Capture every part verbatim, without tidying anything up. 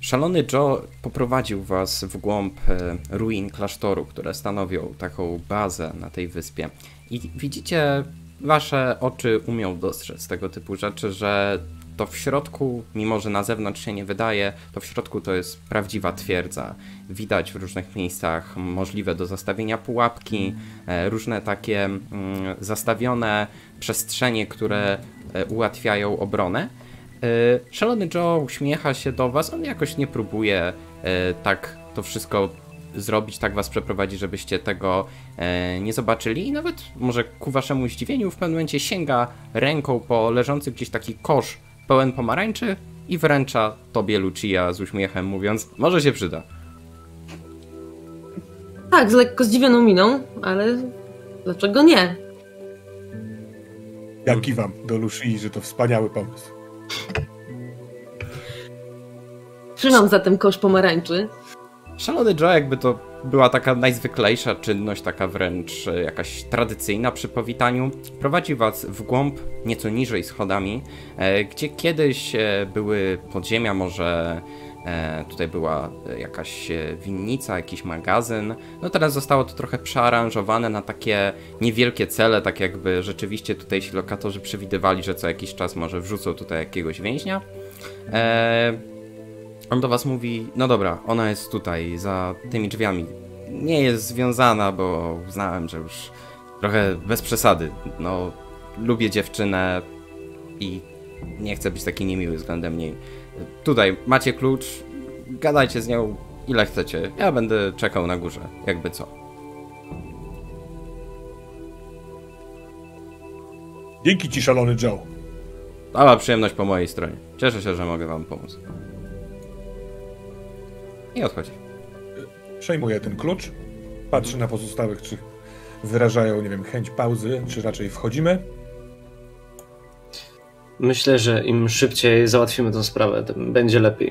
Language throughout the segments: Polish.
Szalony Joe poprowadził was w głąb ruin klasztoru, które stanowią taką bazę na tej wyspie. I widzicie, wasze oczy umią dostrzec tego typu rzeczy, że to w środku, mimo że na zewnątrz się nie wydaje, to w środku to jest prawdziwa twierdza. Widać w różnych miejscach możliwe do zastawienia pułapki, różne takie zastawione przestrzenie, które ułatwiają obronę. Szalony Joe uśmiecha się do was, on jakoś nie próbuje tak to wszystko zrobić, tak was przeprowadzi, żebyście tego nie zobaczyli i nawet może ku waszemu zdziwieniu w pewnym momencie sięga ręką po leżący gdzieś taki kosz pełen pomarańczy i wręcza tobie, Lucia, z uśmiechem, mówiąc, może się przyda. Tak, z lekko zdziwioną miną, ale dlaczego nie? Ja kiwam do Lucii, że to wspaniały pomysł. Trzymam zatem kosz pomarańczy. Szalony Joe, jakby to była taka najzwyklejsza czynność, taka wręcz jakaś tradycyjna przy powitaniu, prowadzi was w głąb, nieco niżej schodami, gdzie kiedyś były podziemia, może tutaj była jakaś winnica, jakiś magazyn. No teraz zostało to trochę przearanżowane na takie niewielkie cele, tak jakby rzeczywiście tutaj ci lokatorzy przewidywali, że co jakiś czas może wrzucą tutaj jakiegoś więźnia. On do was mówi, no dobra, ona jest tutaj, za tymi drzwiami. Nie jest związana, bo uznałem, że już trochę bez przesady. No, lubię dziewczynę i nie chcę być taki niemiły względem niej. Tutaj macie klucz, gadajcie z nią ile chcecie. Ja będę czekał na górze, jakby co. Dzięki ci, szalony Joe. Cała przyjemność po mojej stronie. Cieszę się, że mogę wam pomóc. I odchodzi. Przejmuję ten klucz. Patrzę na pozostałych, czy wyrażają, nie wiem, chęć pauzy, czy raczej wchodzimy. Myślę, że im szybciej załatwimy tę sprawę, tym będzie lepiej.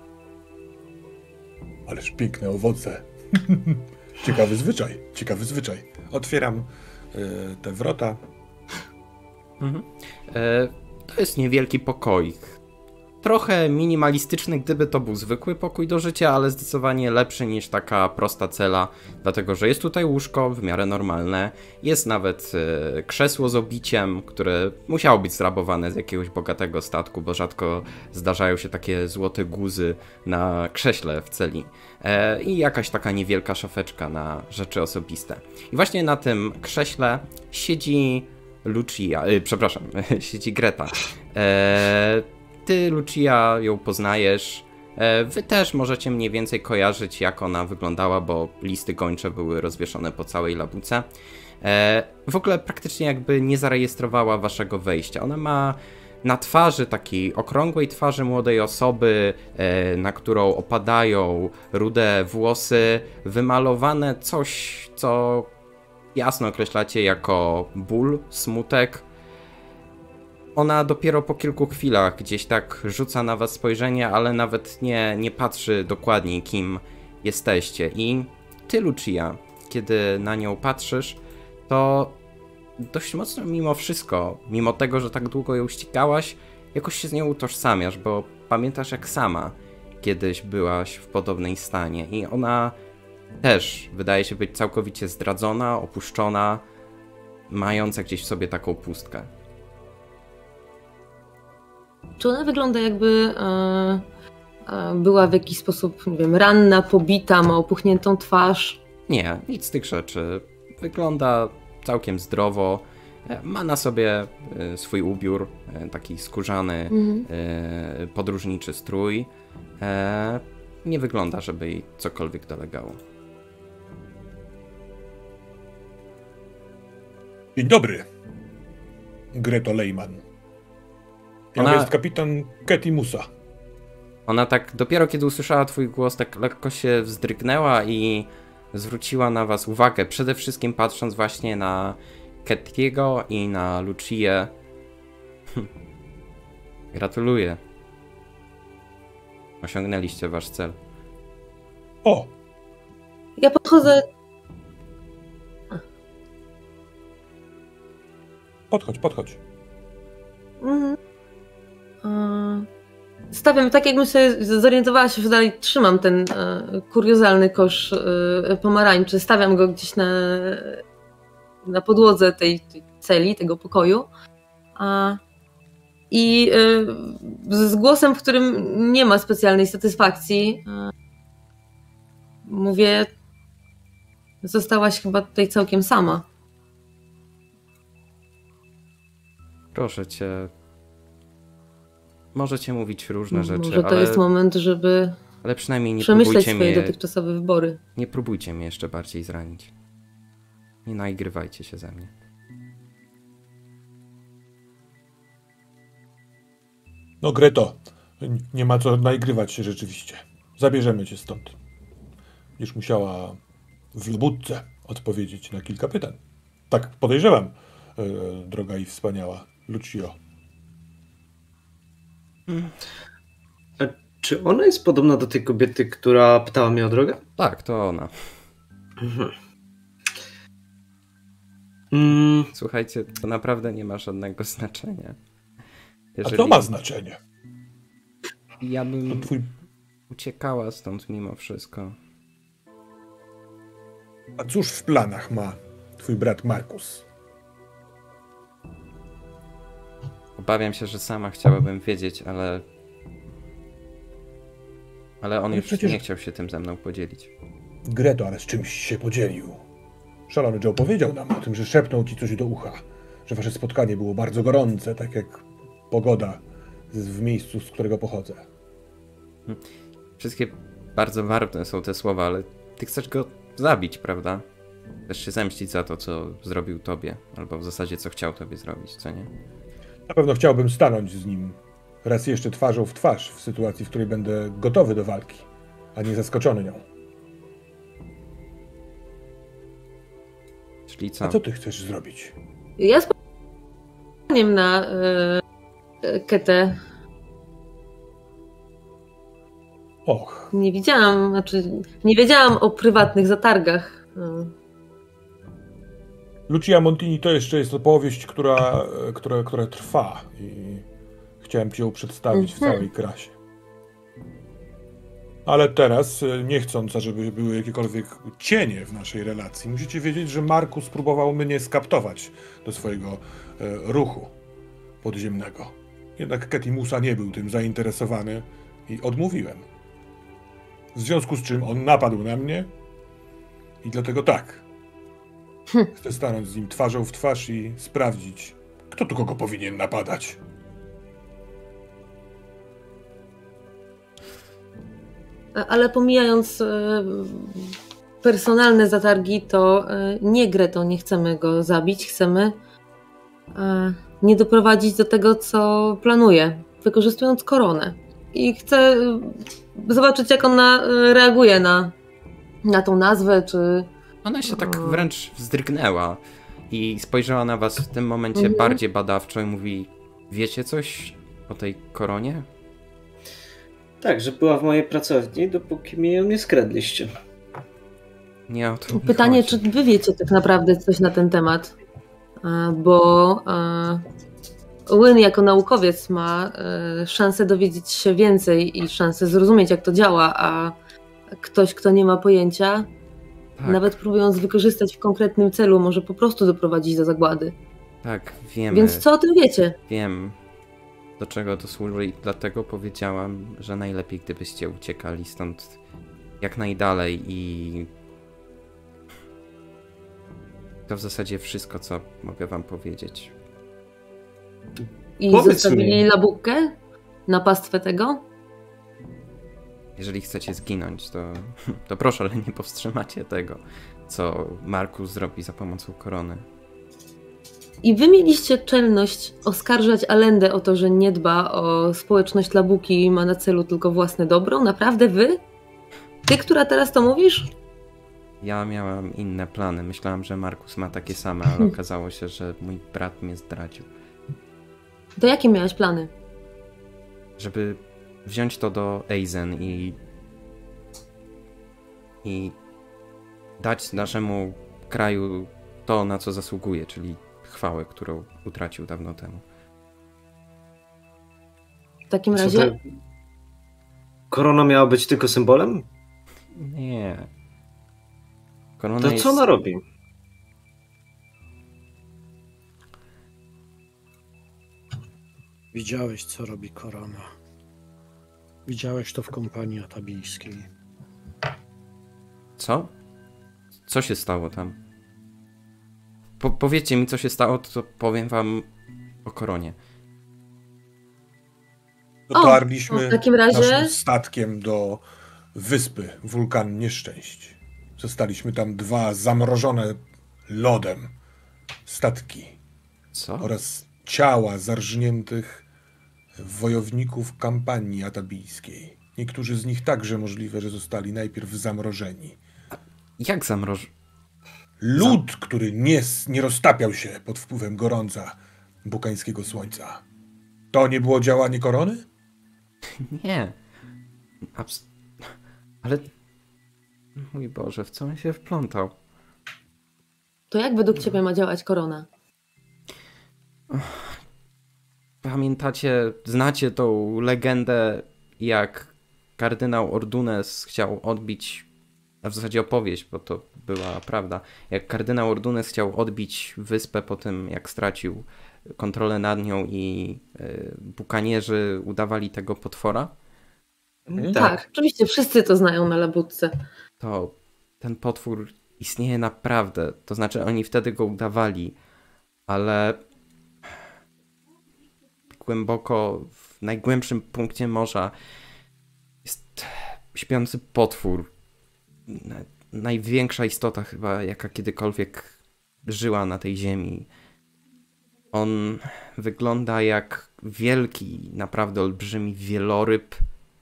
Ależ piękne owoce. Ciekawy zwyczaj, ciekawy zwyczaj. Otwieram y, te wrota. Mhm. E, to jest niewielki pokoik. Trochę minimalistyczny, gdyby to był zwykły pokój do życia, ale zdecydowanie lepszy niż taka prosta cela, dlatego że jest tutaj łóżko w miarę normalne, jest nawet e, krzesło z obiciem, które musiało być zrabowane z jakiegoś bogatego statku, bo rzadko zdarzają się takie złote guzy na krześle w celi. E, I jakaś taka niewielka szafeczka na rzeczy osobiste. I właśnie na tym krześle siedzi Lucia, e, przepraszam, siedzi Greta. E, Ty, Lucia, ją poznajesz. Wy też możecie mniej więcej kojarzyć, jak ona wyglądała, bo listy gończe były rozwieszone po całej labuce. W ogóle praktycznie jakby nie zarejestrowała waszego wejścia. Ona ma na twarzy, takiej okrągłej twarzy młodej osoby, na którą opadają rude włosy, wymalowane coś, co jasno określacie jako ból, smutek. Ona dopiero po kilku chwilach gdzieś tak rzuca na was spojrzenie, ale nawet nie, nie patrzy dokładnie, kim jesteście. I ty, Lucia, kiedy na nią patrzysz, to dość mocno mimo wszystko, mimo tego, że tak długo ją ścigałaś, jakoś się z nią utożsamiasz, bo pamiętasz, jak sama kiedyś byłaś w podobnej stanie. I ona też wydaje się być całkowicie zdradzona, opuszczona, mająca gdzieś w sobie taką pustkę. Czy ona wygląda jakby e, e, była w jakiś sposób, nie wiem, ranna, pobita, ma opuchniętą twarz? Nie, nic z tych rzeczy. Wygląda całkiem zdrowo. Ma na sobie swój ubiór, taki skórzany, mhm. podróżniczy strój. Nie wygląda, żeby jej cokolwiek dolegało. Dzień dobry, Greto Lehman. Ja Ona... jest kapitan Katy Musa. Ona tak dopiero kiedy usłyszała twój głos, tak lekko się wzdrygnęła i zwróciła na was uwagę, przede wszystkim patrząc właśnie na Katy'ego i na Lucię. Hm. Gratuluję. Osiągnęliście wasz cel. O! Ja podchodzę... Podchodź, podchodź. Mhm. stawiam, tak jakbym sobie zorientowała się, że dalej trzymam ten e, kuriozalny kosz e, pomarańczy, stawiam go gdzieś na, na podłodze tej, tej celi, tego pokoju. A, I e, z głosem, w którym nie ma specjalnej satysfakcji, e, mówię, zostałaś chyba tutaj całkiem sama. Proszę cię. Możecie mówić różne rzeczy, Może to ale, jest moment, żeby ale przynajmniej nie przemyśleć próbujcie swoje mnie, dotychczasowe wybory. nie próbujcie mnie jeszcze bardziej zranić. Nie naigrywajcie się ze mnie. No Greto, nie ma co naigrywać się rzeczywiście. Zabierzemy cię stąd. Już musiała w Lobudce odpowiedzieć na kilka pytań. Tak podejrzewam, yy, droga i wspaniała Lucio. A czy ona jest podobna do tej kobiety, która pytała mnie o drogę? Tak, to ona. Mhm. Mm, Słuchajcie, to naprawdę nie ma żadnego znaczenia. A to ma znaczenie. Ja To bym twój... uciekała stąd mimo wszystko. A cóż w planach ma twój brat Markus? Obawiam się, że sama chciałabym wiedzieć, ale... Ale on No już przecież- nie chciał się tym ze mną podzielić. Greto, ale z czymś się podzielił. Szalony Joe powiedział nam o tym, że szepnął ci coś do ucha. Że wasze spotkanie było bardzo gorące, tak jak pogoda z- w miejscu, z którego pochodzę. Wszystkie bardzo warte są te słowa, ale ty chcesz go zabić, prawda? Chcesz się zemścić za to, co zrobił tobie, albo w zasadzie co chciał tobie zrobić, co nie? Na pewno chciałbym stanąć z nim raz jeszcze twarzą w twarz w sytuacji, w której będę gotowy do walki, a nie zaskoczony nią. Czyli co? A co ty chcesz zrobić? Ja spojrzałem na e, Ketę. Och, Nie widziałam, znaczy nie wiedziałam o prywatnych zatargach. E, Lucia Montini to jeszcze jest opowieść, która, która, która trwa i chciałem ci ją przedstawić w Mhm. całej krasie. Ale teraz, nie chcąc, żeby były jakiekolwiek cienie w naszej relacji, musicie wiedzieć, że Markus próbował mnie skaptować do swojego e, ruchu podziemnego. Jednak Ketimusa nie był tym zainteresowany i odmówiłem. W związku z czym on napadł na mnie i dlatego tak. Chcę stanąć z nim twarzą w twarz i sprawdzić, kto tu kogo powinien napadać. ale pomijając e, personalne zatargi, to e, nie Greto, nie chcemy go zabić, chcemy e, nie doprowadzić do tego, co planuje, wykorzystując koronę. I chcę e, zobaczyć, jak ona e, reaguje na, na tą nazwę, czy... Ona się tak O. wręcz wzdrygnęła i spojrzała na was w tym momencie Mhm. bardziej badawczo i mówi: wiecie coś o tej koronie? tak, że była w mojej pracowni, dopóki mi ją nie skradliście. Nie o to mi Pytanie, chodzi. czy wy wiecie tak naprawdę coś na ten temat? E, Bo e, Wynn jako naukowiec ma e, szansę dowiedzieć się więcej i szansę zrozumieć, jak to działa, a ktoś, kto nie ma pojęcia, Tak, nawet próbując wykorzystać w konkretnym celu, może po prostu doprowadzić do zagłady. tak, wiemy. Więc co o tym wiecie? Wiem, do czego to służy i dlatego powiedziałam, że najlepiej gdybyście uciekali stąd jak najdalej i to w zasadzie wszystko, co mogę wam powiedzieć. I Powiedz zostawili mi. labukę na pastwę tego? Jeżeli chcecie zginąć, to, to proszę, ale nie powstrzymacie tego, co Markus zrobi za pomocą korony. I wy mieliście czelność oskarżać Alendę o to, że nie dba o społeczność labuki i ma na celu tylko własne dobro? Naprawdę wy? Ty, która teraz to mówisz? Ja miałam inne plany. Myślałam, że Markus ma takie same, ale okazało się, że mój brat mnie zdradził. To jakie miałeś plany? Żeby wziąć to do Aizen i i dać naszemu kraju to, na co zasługuje, czyli chwałę, którą utracił dawno temu. W takim Co razie te- korona miała być tylko symbolem? Nie. Korona To jest... co ona robi? Widziałeś, co robi korona. Widziałeś to w kompanii atabijskiej. Co? Co się stało tam? Po powiedzcie mi, co się stało, to powiem wam o koronie. Dotarliśmy w takim razie- naszym statkiem do wyspy Wulkan Nieszczęść. Zostaliśmy tam dwa zamrożone lodem statki Co? oraz ciała zarżniętych wojowników kampanii atabijskiej. Niektórzy z nich także możliwe, że zostali najpierw zamrożeni. Jak zamroż... Lód, który nie, nie roztapiał się pod wpływem gorąca bukańskiego słońca. To nie było działanie korony? Nie. Abs... Ale... Mój Boże, w co on się wplątał? To jak według ciebie ma działać korona? Pamiętacie, znacie tą legendę, jak kardynał Ordunes chciał odbić, a w zasadzie opowieść, bo to była prawda, jak kardynał Ordunes chciał odbić wyspę po tym, jak stracił kontrolę nad nią i y, bukanierzy udawali tego potwora? Tak. tak, oczywiście wszyscy to znają na Labutce. To ten potwór istnieje naprawdę, to znaczy oni wtedy go udawali, ale głęboko, w najgłębszym punkcie morza jest śpiący potwór. Największa istota chyba, jaka kiedykolwiek żyła na tej ziemi. On wygląda jak wielki, naprawdę olbrzymi wieloryb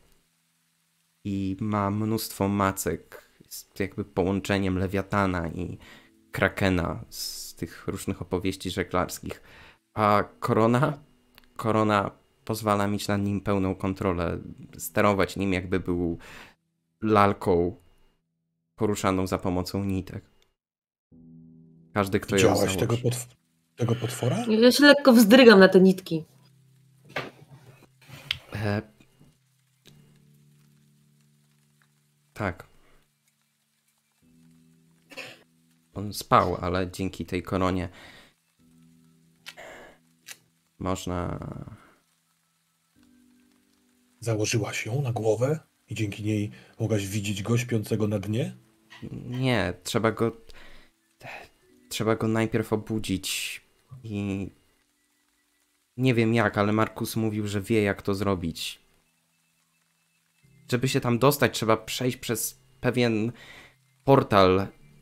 i ma mnóstwo macek. Jest jakby połączeniem Lewiatana i Krakena z tych różnych opowieści żeglarskich. A korona? Korona pozwala mieć nad nim pełną kontrolę, sterować nim jakby był lalką poruszaną za pomocą nitek. Każdy, kto ją Widziałaś założy. tego, potw tego potwora? Ja się lekko wzdrygam na te nitki. E... Tak. On spał, ale dzięki tej koronie można... Założyłaś ją na głowę i dzięki niej mogłaś widzieć go śpiącego na dnie? Nie, trzeba go... Trzeba go najpierw obudzić i... Nie wiem jak, ale Markus mówił, że wie jak to zrobić. Żeby się tam dostać, trzeba przejść przez pewien portal.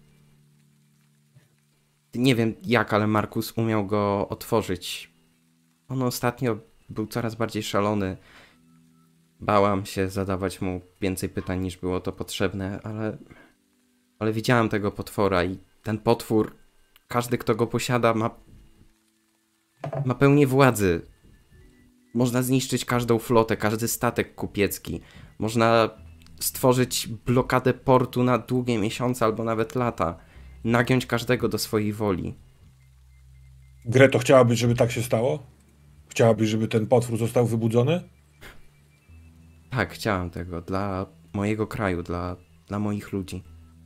Nie wiem jak, ale Markus umiał go otworzyć. On ostatnio był coraz bardziej szalony. Bałam się zadawać mu więcej pytań niż było to potrzebne, ale... Ale widziałam tego potwora i ten potwór, każdy kto go posiada ma... Ma pełnię władzy. Można zniszczyć każdą flotę, każdy statek kupiecki. Można stworzyć blokadę portu na długie miesiące albo nawet lata. Nagiąć każdego do swojej woli. Greto, chciałabyś, żeby tak się stało? Chciałabyś, żeby ten potwór został wybudzony? Tak, chciałam tego. Dla mojego kraju, dla, dla moich ludzi.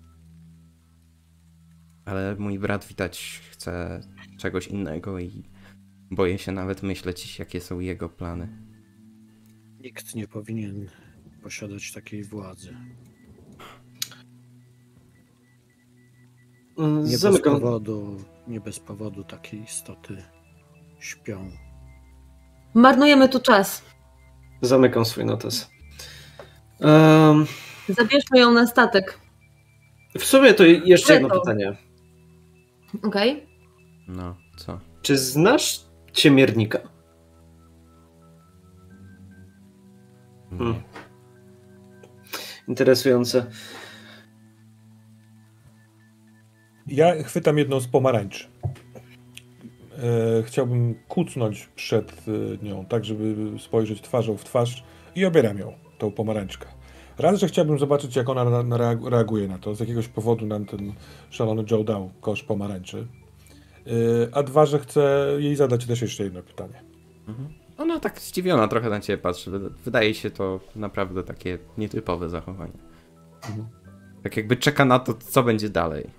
Ale mój brat widać chce czegoś innego i boję się nawet myśleć, jakie są jego plany. Nikt nie powinien posiadać takiej władzy. Nie bez Zamykam. powodu, nie bez powodu takie istoty śpią. Marnujemy tu czas. Zamykam swój notes. Um, Zabierzmy ją na statek. w sumie to jeszcze jedno Greto. pytanie. Okej? Okay? No, co? Czy znasz ciemiernika? Hmm. Interesujące. Ja chwytam jedną z pomarańczy. E, chciałbym kucnąć przed e, nią, tak żeby spojrzeć twarzą w twarz i obieram ją, tą pomarańczkę. Raz, że chciałbym zobaczyć, jak ona na, na reaguje na to. Z jakiegoś powodu nam ten szalony Joe dał kosz pomarańczy. E, a dwa, że chcę jej zadać też jeszcze jedno pytanie. Mhm. Ona tak zdziwiona trochę na ciebie patrzy. Wydaje się to naprawdę takie nietypowe zachowanie. Mhm. Tak jakby czeka na to, co będzie dalej.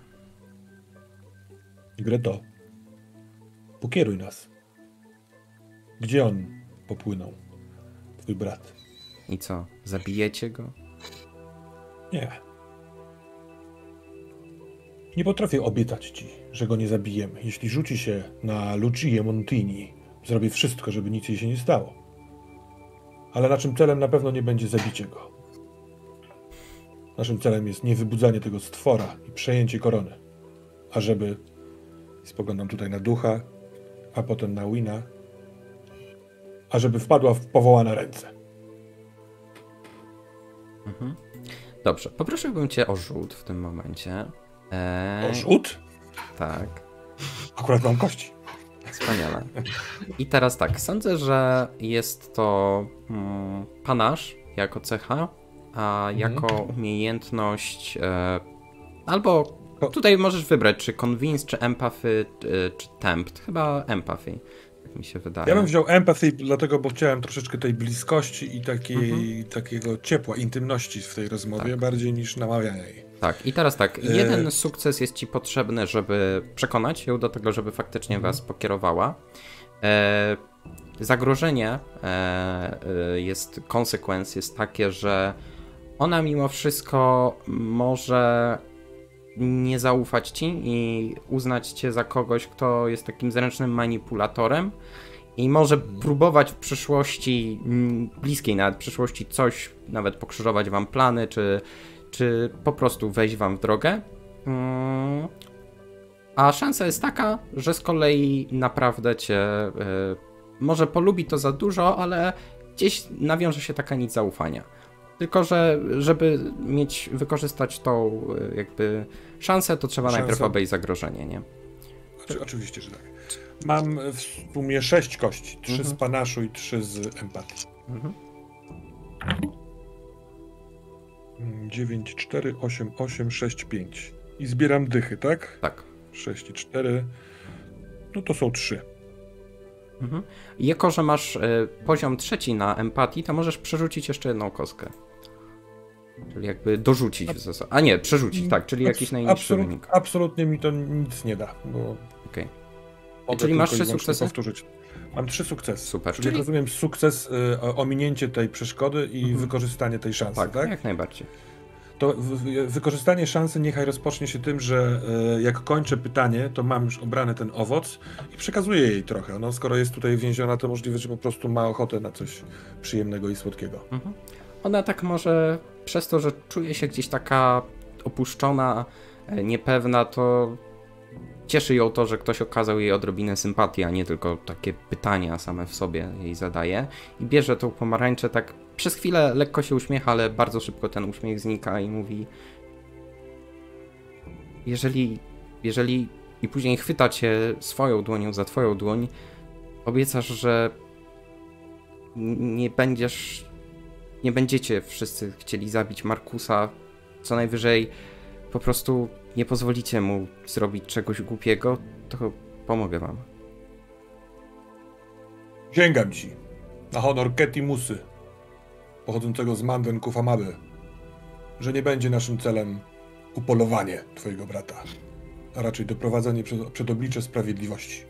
Greto, pokieruj nas. Gdzie on popłynął? Twój brat. I co? Zabijecie go? Nie. Nie potrafię obiecać ci, że go nie zabijemy. Jeśli rzuci się na Lucię Montini, zrobię wszystko, żeby nic jej się nie stało. Ale naszym celem na pewno nie będzie zabicie go. Naszym celem jest niewybudzanie tego stwora i przejęcie korony. A żeby... Spoglądam tutaj na ducha, a potem na Wina. A żeby wpadła w powołane ręce. Mhm. Dobrze, poprosiłbym cię o rzut w tym momencie. Eee, O rzut? Tak. Akurat mam kości. Wspaniale. I teraz tak, sądzę, że jest to mm, panasz jako cecha, a Mhm. jako umiejętność e, albo tutaj możesz wybrać, czy convince, czy empathy, czy, czy tempt. Chyba empathy, tak mi się wydaje. Ja bym wziął empathy, dlatego, bo chciałem troszeczkę tej bliskości i takiej, Mhm. takiego ciepła, intymności w tej rozmowie, Tak. bardziej niż namawiania jej. Tak, i teraz tak, E- jeden sukces jest ci potrzebny, żeby przekonać ją do tego, żeby faktycznie Mhm. was pokierowała. E, zagrożenie e, e, jest, konsekwenc jest takie, że ona mimo wszystko może nie zaufać ci i uznać cię za kogoś, kto jest takim zręcznym manipulatorem i może próbować w przyszłości, mm, bliskiej nawet przyszłości, coś, nawet pokrzyżować wam plany, czy, czy po prostu wejść wam w drogę. Mm. A szansa jest taka, że z kolei naprawdę cię y, może polubi to za dużo, ale gdzieś nawiąże się taka nić zaufania. Tylko, że żeby mieć, wykorzystać tą y, jakby szansę, to trzeba Szansa. najpierw obejść zagrożenie, nie? Oczy, oczywiście, że tak. Mam w sumie sześć kości. Trzy Mhm. z panaszu i trzy z empatii. Mhm. dziewięć, cztery, osiem, osiem, sześć, pięć. I zbieram dychy, tak? Tak. sześć i cztery. No to są trzy. Mhm. I jako, że masz y, poziom trzeci na empatii, to możesz przerzucić jeszcze jedną kostkę. Czyli jakby dorzucić w zasadzie. A nie, przerzucić, tak, czyli jakiś najniższy Absolut, wynik. absolutnie mi to nic nie da, bo Okej. mogę Czyli masz tylko i trzy wyłącznie sukcesy? powtórzyć. Mam trzy sukcesy. Super, Czyli, czyli- jak rozumiem sukces, y, o- ominięcie tej przeszkody i Mhm. wykorzystanie tej szansy, Tak, tak? jak najbardziej. To w, w, wykorzystanie szansy niechaj rozpocznie się tym, że y, jak kończę pytanie, to mam już obrany ten owoc i przekazuję jej trochę. No, skoro jest tutaj więziona, to możliwe, że po prostu ma ochotę na coś przyjemnego i słodkiego. Mhm. Ona tak może przez to, że czuje się gdzieś taka opuszczona, e, niepewna, to cieszy ją to, że ktoś okazał jej odrobinę sympatii, a nie tylko takie pytania same w sobie jej zadaje. I bierze tą pomarańczę tak przez chwilę, lekko się uśmiecha, ale bardzo szybko ten uśmiech znika i mówi: jeżeli, jeżeli i później chwyta cię swoją dłonią za twoją dłoń, obiecasz, że n- nie będziesz, nie będziecie wszyscy chcieli zabić Markusa, co najwyżej po prostu nie pozwolicie mu zrobić czegoś głupiego, to pomogę wam. Sięgam ci na honor Keti Musy, pochodzącego z Manden Kufamaby, że nie będzie naszym celem upolowanie twojego brata, a raczej doprowadzenie przed, przed oblicze sprawiedliwości.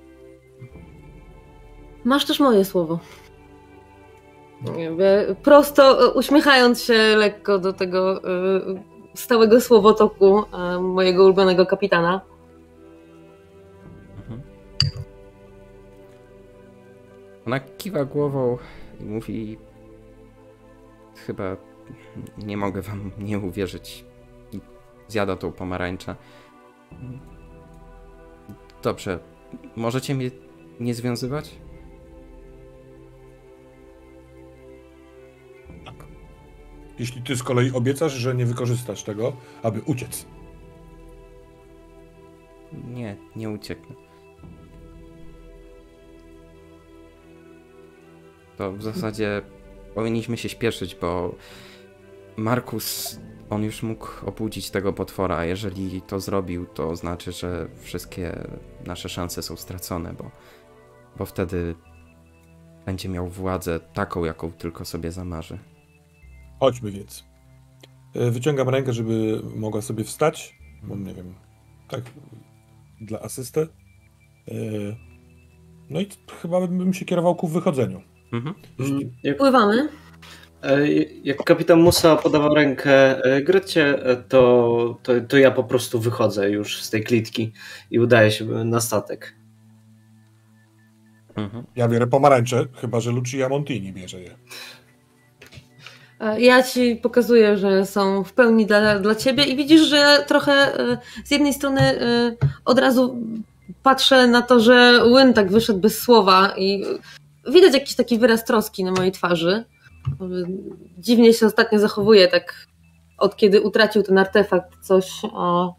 Masz też moje słowo. Jakby prosto e, uśmiechając się lekko do tego e, stałego słowotoku e, mojego ulubionego kapitana. Mhm. Ona kiwa głową i mówi: chyba nie mogę wam nie uwierzyć. I zjada tą pomarańczę. Dobrze, możecie mnie nie związywać? Jeśli ty z kolei obiecasz, że nie wykorzystasz tego, aby uciec. Nie, nie ucieknę. To w zasadzie powinniśmy się śpieszyć, bo Markus, on już mógł obudzić tego potwora, a jeżeli to zrobił, to znaczy, że wszystkie nasze szanse są stracone, bo, bo wtedy będzie miał władzę taką, jaką tylko sobie zamarzy. Chodźmy więc. E, Wyciągam rękę, żeby mogła sobie wstać. Bo nie wiem, tak, dla asystę. E, No i chyba bym się kierował ku wychodzeniu. Mhm. Jeśli... Jak, Pływamy. e, jak kapitan Musa podawał rękę e, Grecie, e, to, to, to ja po prostu wychodzę już z tej klitki i udaję się na statek. Mhm. Ja biorę pomarańcze, chyba że Lucia Montini bierze je. E, Ja ci pokazuję, że są w pełni dla, dla ciebie i widzisz, że trochę e, z jednej strony e, od razu patrzę na to, że Łyn tak wyszedł bez słowa i widać jakiś taki wyraz troski na mojej twarzy. E, Dziwnie się ostatnio zachowuje, tak od kiedy utracił ten artefakt, coś o...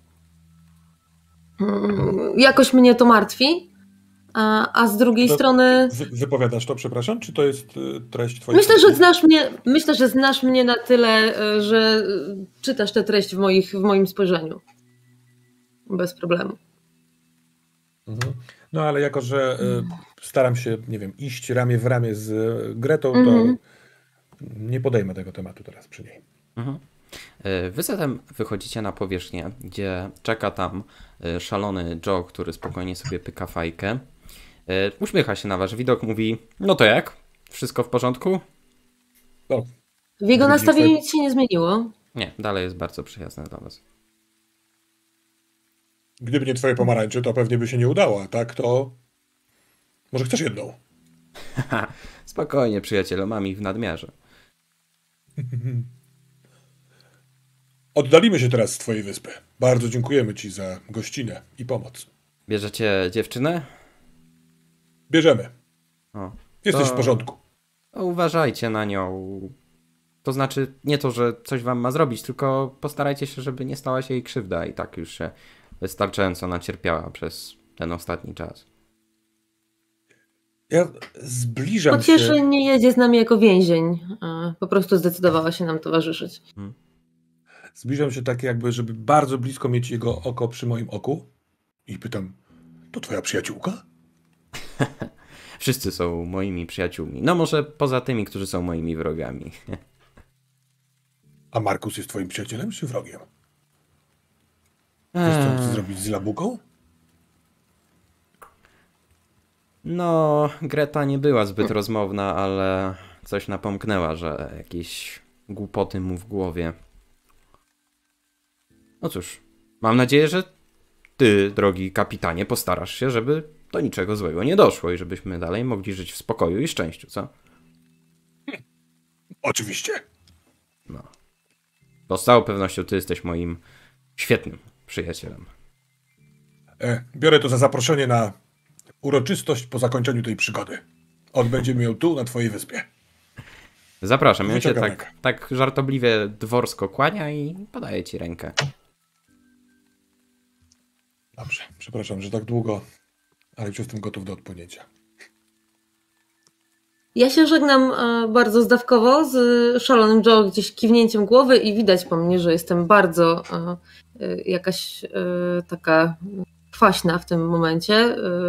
Mm, jakoś mnie to martwi. A, a z drugiej To strony... Wy, wypowiadasz to, przepraszam? Czy to jest y, treść twojej... Myślę, że znasz mnie, myślę, że znasz mnie na tyle, y, że y, czytasz tę treść w, moich, w moim spojrzeniu. Bez problemu. Mhm. No ale jako, że y, staram się, nie wiem, iść ramię w ramię z y, Gretą, to Mhm. nie podejmę tego tematu teraz przy niej. Mhm. E, Wy zatem wychodzicie na powierzchnię, gdzie czeka tam e, szalony Joe, który spokojnie sobie pyka fajkę. E, Uśmiecha się na wasz widok, mówi: no to jak? Wszystko w porządku? No, W jego Widzi nastawieniu twoje- nic się nie zmieniło. Nie, dalej jest bardzo przyjazne dla was. gdyby nie twoje pomarańcze, to pewnie by się nie udało, a tak to... Może chcesz jedną? Spokojnie, przyjacielu, mam ich w nadmiarze. Oddalimy się teraz z twojej wyspy. Bardzo dziękujemy ci za gościnę i pomoc. Bierzecie dziewczynę? Bierzemy. O, Jesteś To- w porządku. to uważajcie na nią. To znaczy, nie to, że coś wam ma zrobić, tylko postarajcie się, żeby nie stała się jej krzywda i tak już się wystarczająco nacierpiała przez ten ostatni czas. Ja zbliżam Pocieszy, się... nie jedzie z nami jako więzień. a Po prostu zdecydowała się nam towarzyszyć. Zbliżam się tak jakby, żeby bardzo blisko mieć jego oko przy moim oku i pytam, to twoja przyjaciółka? Wszyscy są moimi przyjaciółmi. No może poza tymi, którzy są moimi wrogami. A Markus jest twoim przyjacielem czy wrogiem? Chcesz coś Eee, zrobić z labuką? No, Greta nie była zbyt rozmowna, ale coś napomknęła, że jakieś głupoty mu w głowie. No cóż, mam nadzieję, że ty, drogi kapitanie, postarasz się, żeby do niczego złego nie doszło i żebyśmy dalej mogli żyć w spokoju i szczęściu, co? Oczywiście. No. Bo z całą pewnością ty jesteś moim świetnym przyjacielem. E, biorę to za zaproszenie na uroczystość po zakończeniu tej przygody. Odbędziemy ją tu, na twojej wyspie. Zapraszam, ja się Wyciągam tak, rękę. tak żartobliwie dworsko kłania i podaję ci rękę. Dobrze, przepraszam, że tak długo, ale już jestem gotów do odpłynięcia. Ja się żegnam e, bardzo zdawkowo z szalonym Joe gdzieś kiwnięciem głowy i widać po mnie, że jestem bardzo e, e, jakaś e, taka kwaśna w tym momencie. E,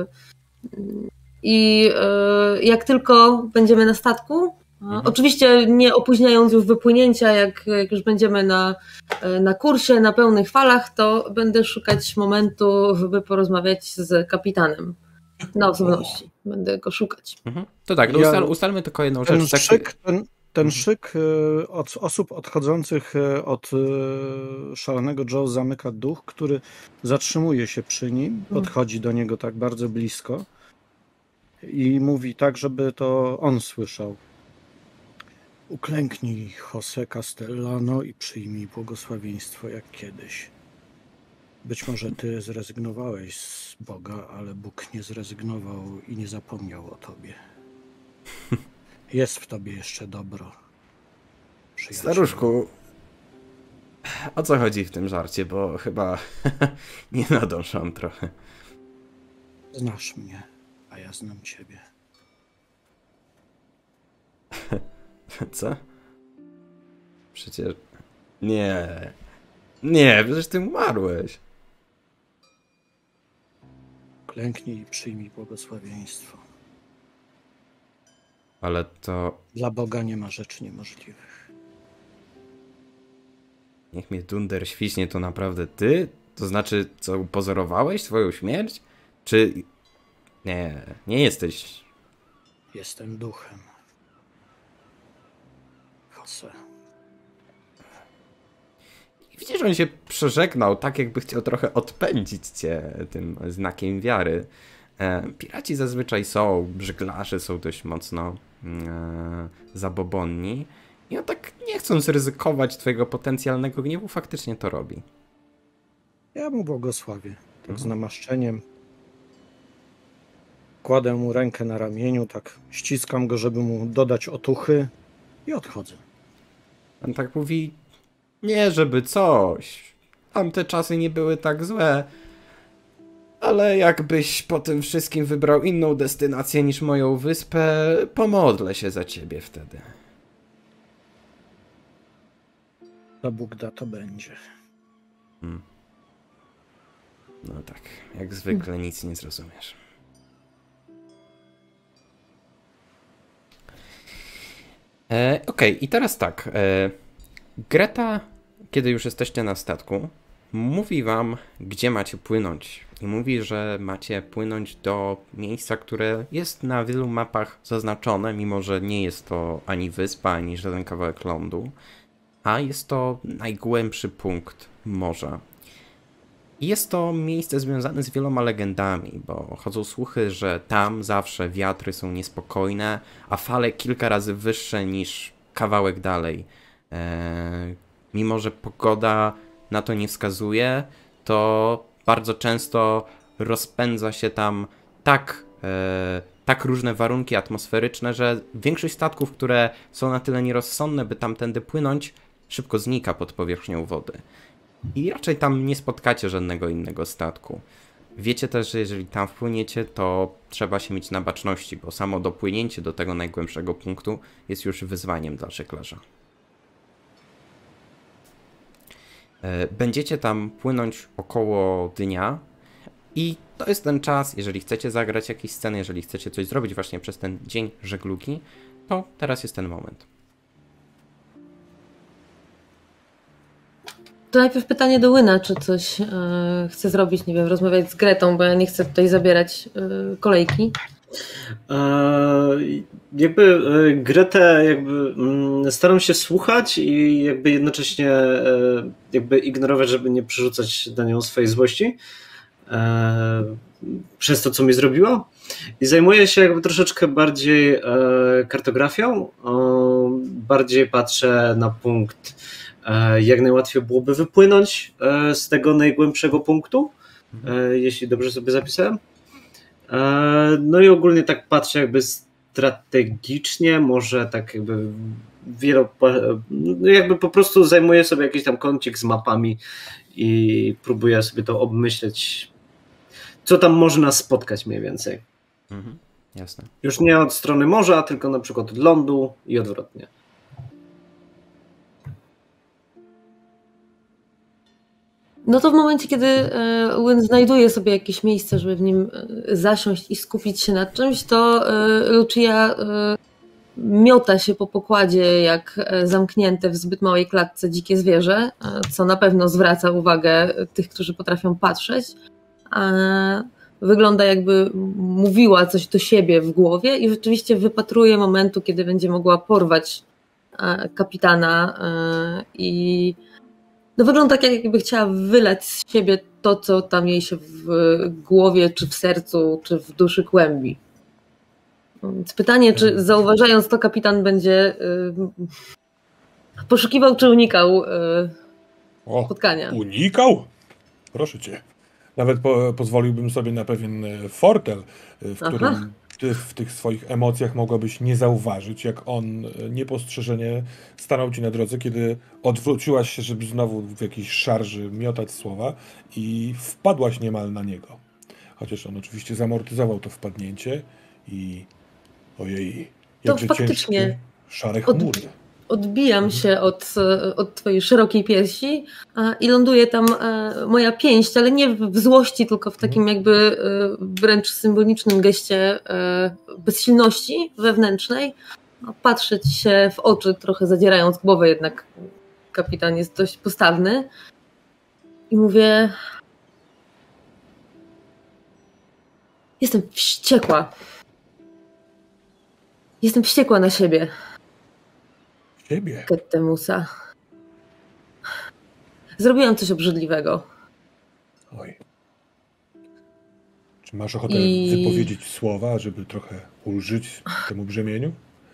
I e, jak tylko będziemy na statku, e, oczywiście nie opóźniając już wypłynięcia, jak, jak już będziemy na, e, na kursie, na pełnych falach, to będę szukać momentu, żeby porozmawiać z kapitanem. Na osobności. Będę go szukać. Mhm. To tak, no Ja- ustal, ustalmy tylko jedną Ten rzecz. Tak, szyk, ten, ten szyk e, od osób odchodzących e, od e, szalonego Joe zamyka duch, który zatrzymuje się przy nim, podchodzi do niego tak bardzo blisko i mówi tak, żeby to on słyszał. Uklęknij, Jose Castellano, i przyjmij błogosławieństwo jak kiedyś. Być może ty zrezygnowałeś z Boga, ale Bóg nie zrezygnował i nie zapomniał o tobie. Jest w tobie jeszcze dobro. przyjacielu. Staruszku, o co chodzi w tym żarcie, bo chyba nie nadążam trochę. Znasz mnie, a ja znam ciebie. Co? Przecież... Nie. Nie, przecież ty umarłeś. Klęknij i przyjmij błogosławieństwo. Ale to... Dla Boga nie ma rzeczy niemożliwych. Niech mnie Dunder świśnie, to naprawdę ty? To znaczy, co, upozorowałeś swoją śmierć? Czy... Nie, nie jesteś... Jestem duchem. Jose. Widzisz, on się przeżegnał, tak jakby chciał trochę odpędzić cię tym znakiem wiary. E, piraci zazwyczaj są, żeglarze są dość mocno e, zabobonni. I on tak, nie chcąc ryzykować twojego potencjalnego gniewu, faktycznie to robi. Ja mu błogosławię. Tak Mhm. z namaszczeniem. Kładę mu rękę na ramieniu, tak ściskam go, żeby mu dodać otuchy i odchodzę. On tak mówi, nie żeby coś, tamte czasy nie były tak złe, ale jakbyś po tym wszystkim wybrał inną destynację niż moją wyspę, pomodlę się za ciebie wtedy. To Bóg da, to będzie. Hmm. No tak, jak zwykle nic nie zrozumiesz. E, Okej, okay, i teraz tak. E, Greta, kiedy już jesteście na statku, mówi wam, gdzie macie płynąć. I mówi, że macie płynąć do miejsca, które jest na wielu mapach zaznaczone, mimo że nie jest to ani wyspa, ani żaden kawałek lądu, a jest to najgłębszy punkt morza. I jest to miejsce związane z wieloma legendami, bo chodzą słuchy, że tam zawsze wiatry są niespokojne, a fale kilka razy wyższe niż kawałek dalej. Eee, mimo że pogoda na to nie wskazuje, to bardzo często rozpędza się tam tak, e, tak różne warunki atmosferyczne, że większość statków, które są na tyle nierozsądne, by tamtędy płynąć, szybko znika pod powierzchnią wody. I raczej tam nie spotkacie żadnego innego statku. Wiecie też, że jeżeli tam wpłyniecie, to trzeba się mieć na baczności, bo samo dopłynięcie do tego najgłębszego punktu jest już wyzwaniem dla żeglarza. Będziecie tam płynąć około dnia i to jest ten czas, jeżeli chcecie zagrać jakieś sceny, jeżeli chcecie coś zrobić właśnie przez ten dzień żeglugi, to teraz jest ten moment. To najpierw pytanie do Łyna, czy coś e, chce zrobić, nie wiem, rozmawiać z Gretą, bo ja nie chcę tutaj zabierać e, kolejki. Eee, jakby e, Gretę jakby mm, staram się słuchać i jakby jednocześnie e, jakby ignorować, żeby nie przerzucać na nią swojej złości e, przez to, co mi zrobiła. I zajmuję się jakby troszeczkę bardziej e, kartografią, e, bardziej patrzę na punkt, e, jak najłatwiej byłoby wypłynąć e, z tego najgłębszego punktu, e, jeśli dobrze sobie zapisałem. No i ogólnie tak patrzę jakby strategicznie, może tak jakby wielo, jakby po prostu zajmuję sobie jakiś tam kącik z mapami i próbuję sobie to obmyśleć, co tam może nas spotkać mniej więcej. Mhm, jasne. Już nie od strony morza, tylko na przykład od lądu i odwrotnie. No to w momencie, kiedy Łyn znajduje sobie jakieś miejsce, żeby w nim zasiąść i skupić się nad czymś, to Lucia miota się po pokładzie jak zamknięte w zbyt małej klatce dzikie zwierzę, co na pewno zwraca uwagę tych, którzy potrafią patrzeć. Wygląda, jakby mówiła coś do siebie w głowie i rzeczywiście wypatruje momentu, kiedy będzie mogła porwać kapitana i no wygląda tak, jakby chciała wylać z siebie to, co tam jej się w głowie, czy w sercu, czy w duszy kłębi. Więc pytanie, czy zauważając to, kapitan będzie y, poszukiwał, czy unikał y, o, spotkania. Unikał? Proszę cię. Nawet po, pozwoliłbym sobie na pewien fortel, w Aha. którym ty w tych swoich emocjach mogłabyś nie zauważyć, jak on niepostrzeżenie stanął ci na drodze, kiedy odwróciłaś się, żeby znowu w jakiejś szarży miotać słowa i wpadłaś niemal na niego. Chociaż on oczywiście zamortyzował to wpadnięcie i ojej, To jakże faktycznie ciężkie, szare od- chmury. odbijam się od, od twojej szerokiej piersi i ląduje tam moja pięść, ale nie w złości, tylko w takim jakby wręcz symbolicznym geście bezsilności wewnętrznej. Patrzę ci się w oczy, trochę zadzierając głowę, jednak kapitan jest dość postawny. I mówię... Jestem wściekła. Jestem wściekła na siebie. Siebie? Kettemusa. Zrobiłam coś obrzydliwego. Oj. Czy masz ochotę I... wypowiedzieć słowa, żeby trochę ulżyć temu brzemieniu?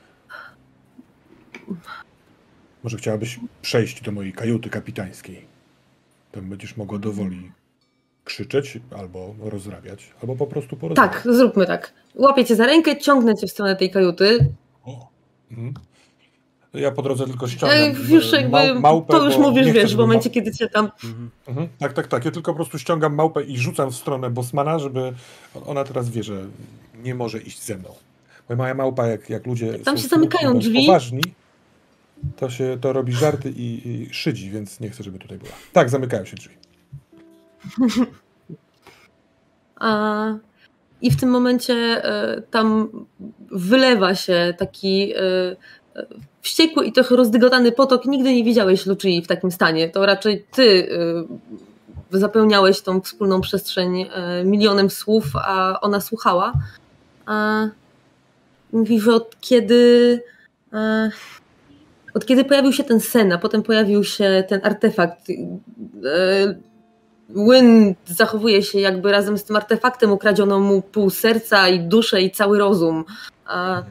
Może chciałabyś przejść do mojej kajuty kapitańskiej. Tam będziesz mogła dowoli krzyczeć, albo rozrabiać, albo po prostu porozmawiać. Tak, zróbmy tak. Łapię cię za rękę, ciągnę cię w stronę tej kajuty. O. Mhm. Ja po drodze tylko ściągam już jakby, mał, małpę, to już mówisz, chcę, wiesz, w momencie, ma... kiedy cię tam... Mhm. Tak, tak, tak. Ja tylko po prostu ściągam małpę i rzucam w stronę Bosmana, żeby ona teraz wie, że nie może iść ze mną. Bo moja małpa, jak, jak ludzie tam są się zamykają drzwi. poważni, to się to robi żarty i, i szydzi, więc nie chcę, żeby tutaj była. Tak, zamykają się drzwi. A, I w tym momencie e, tam wylewa się taki e, wściekły i trochę rozdygotany potok. Nigdy nie widziałeś Lucii w takim stanie. To raczej ty e, zapełniałeś tą wspólną przestrzeń e, milionem słów, a ona słuchała. A mówi, że od kiedy e, od kiedy pojawił się ten sen, a potem pojawił się ten artefakt, e, Łyn zachowuje się, jakby razem z tym artefaktem ukradziono mu pół serca i duszę i cały rozum. A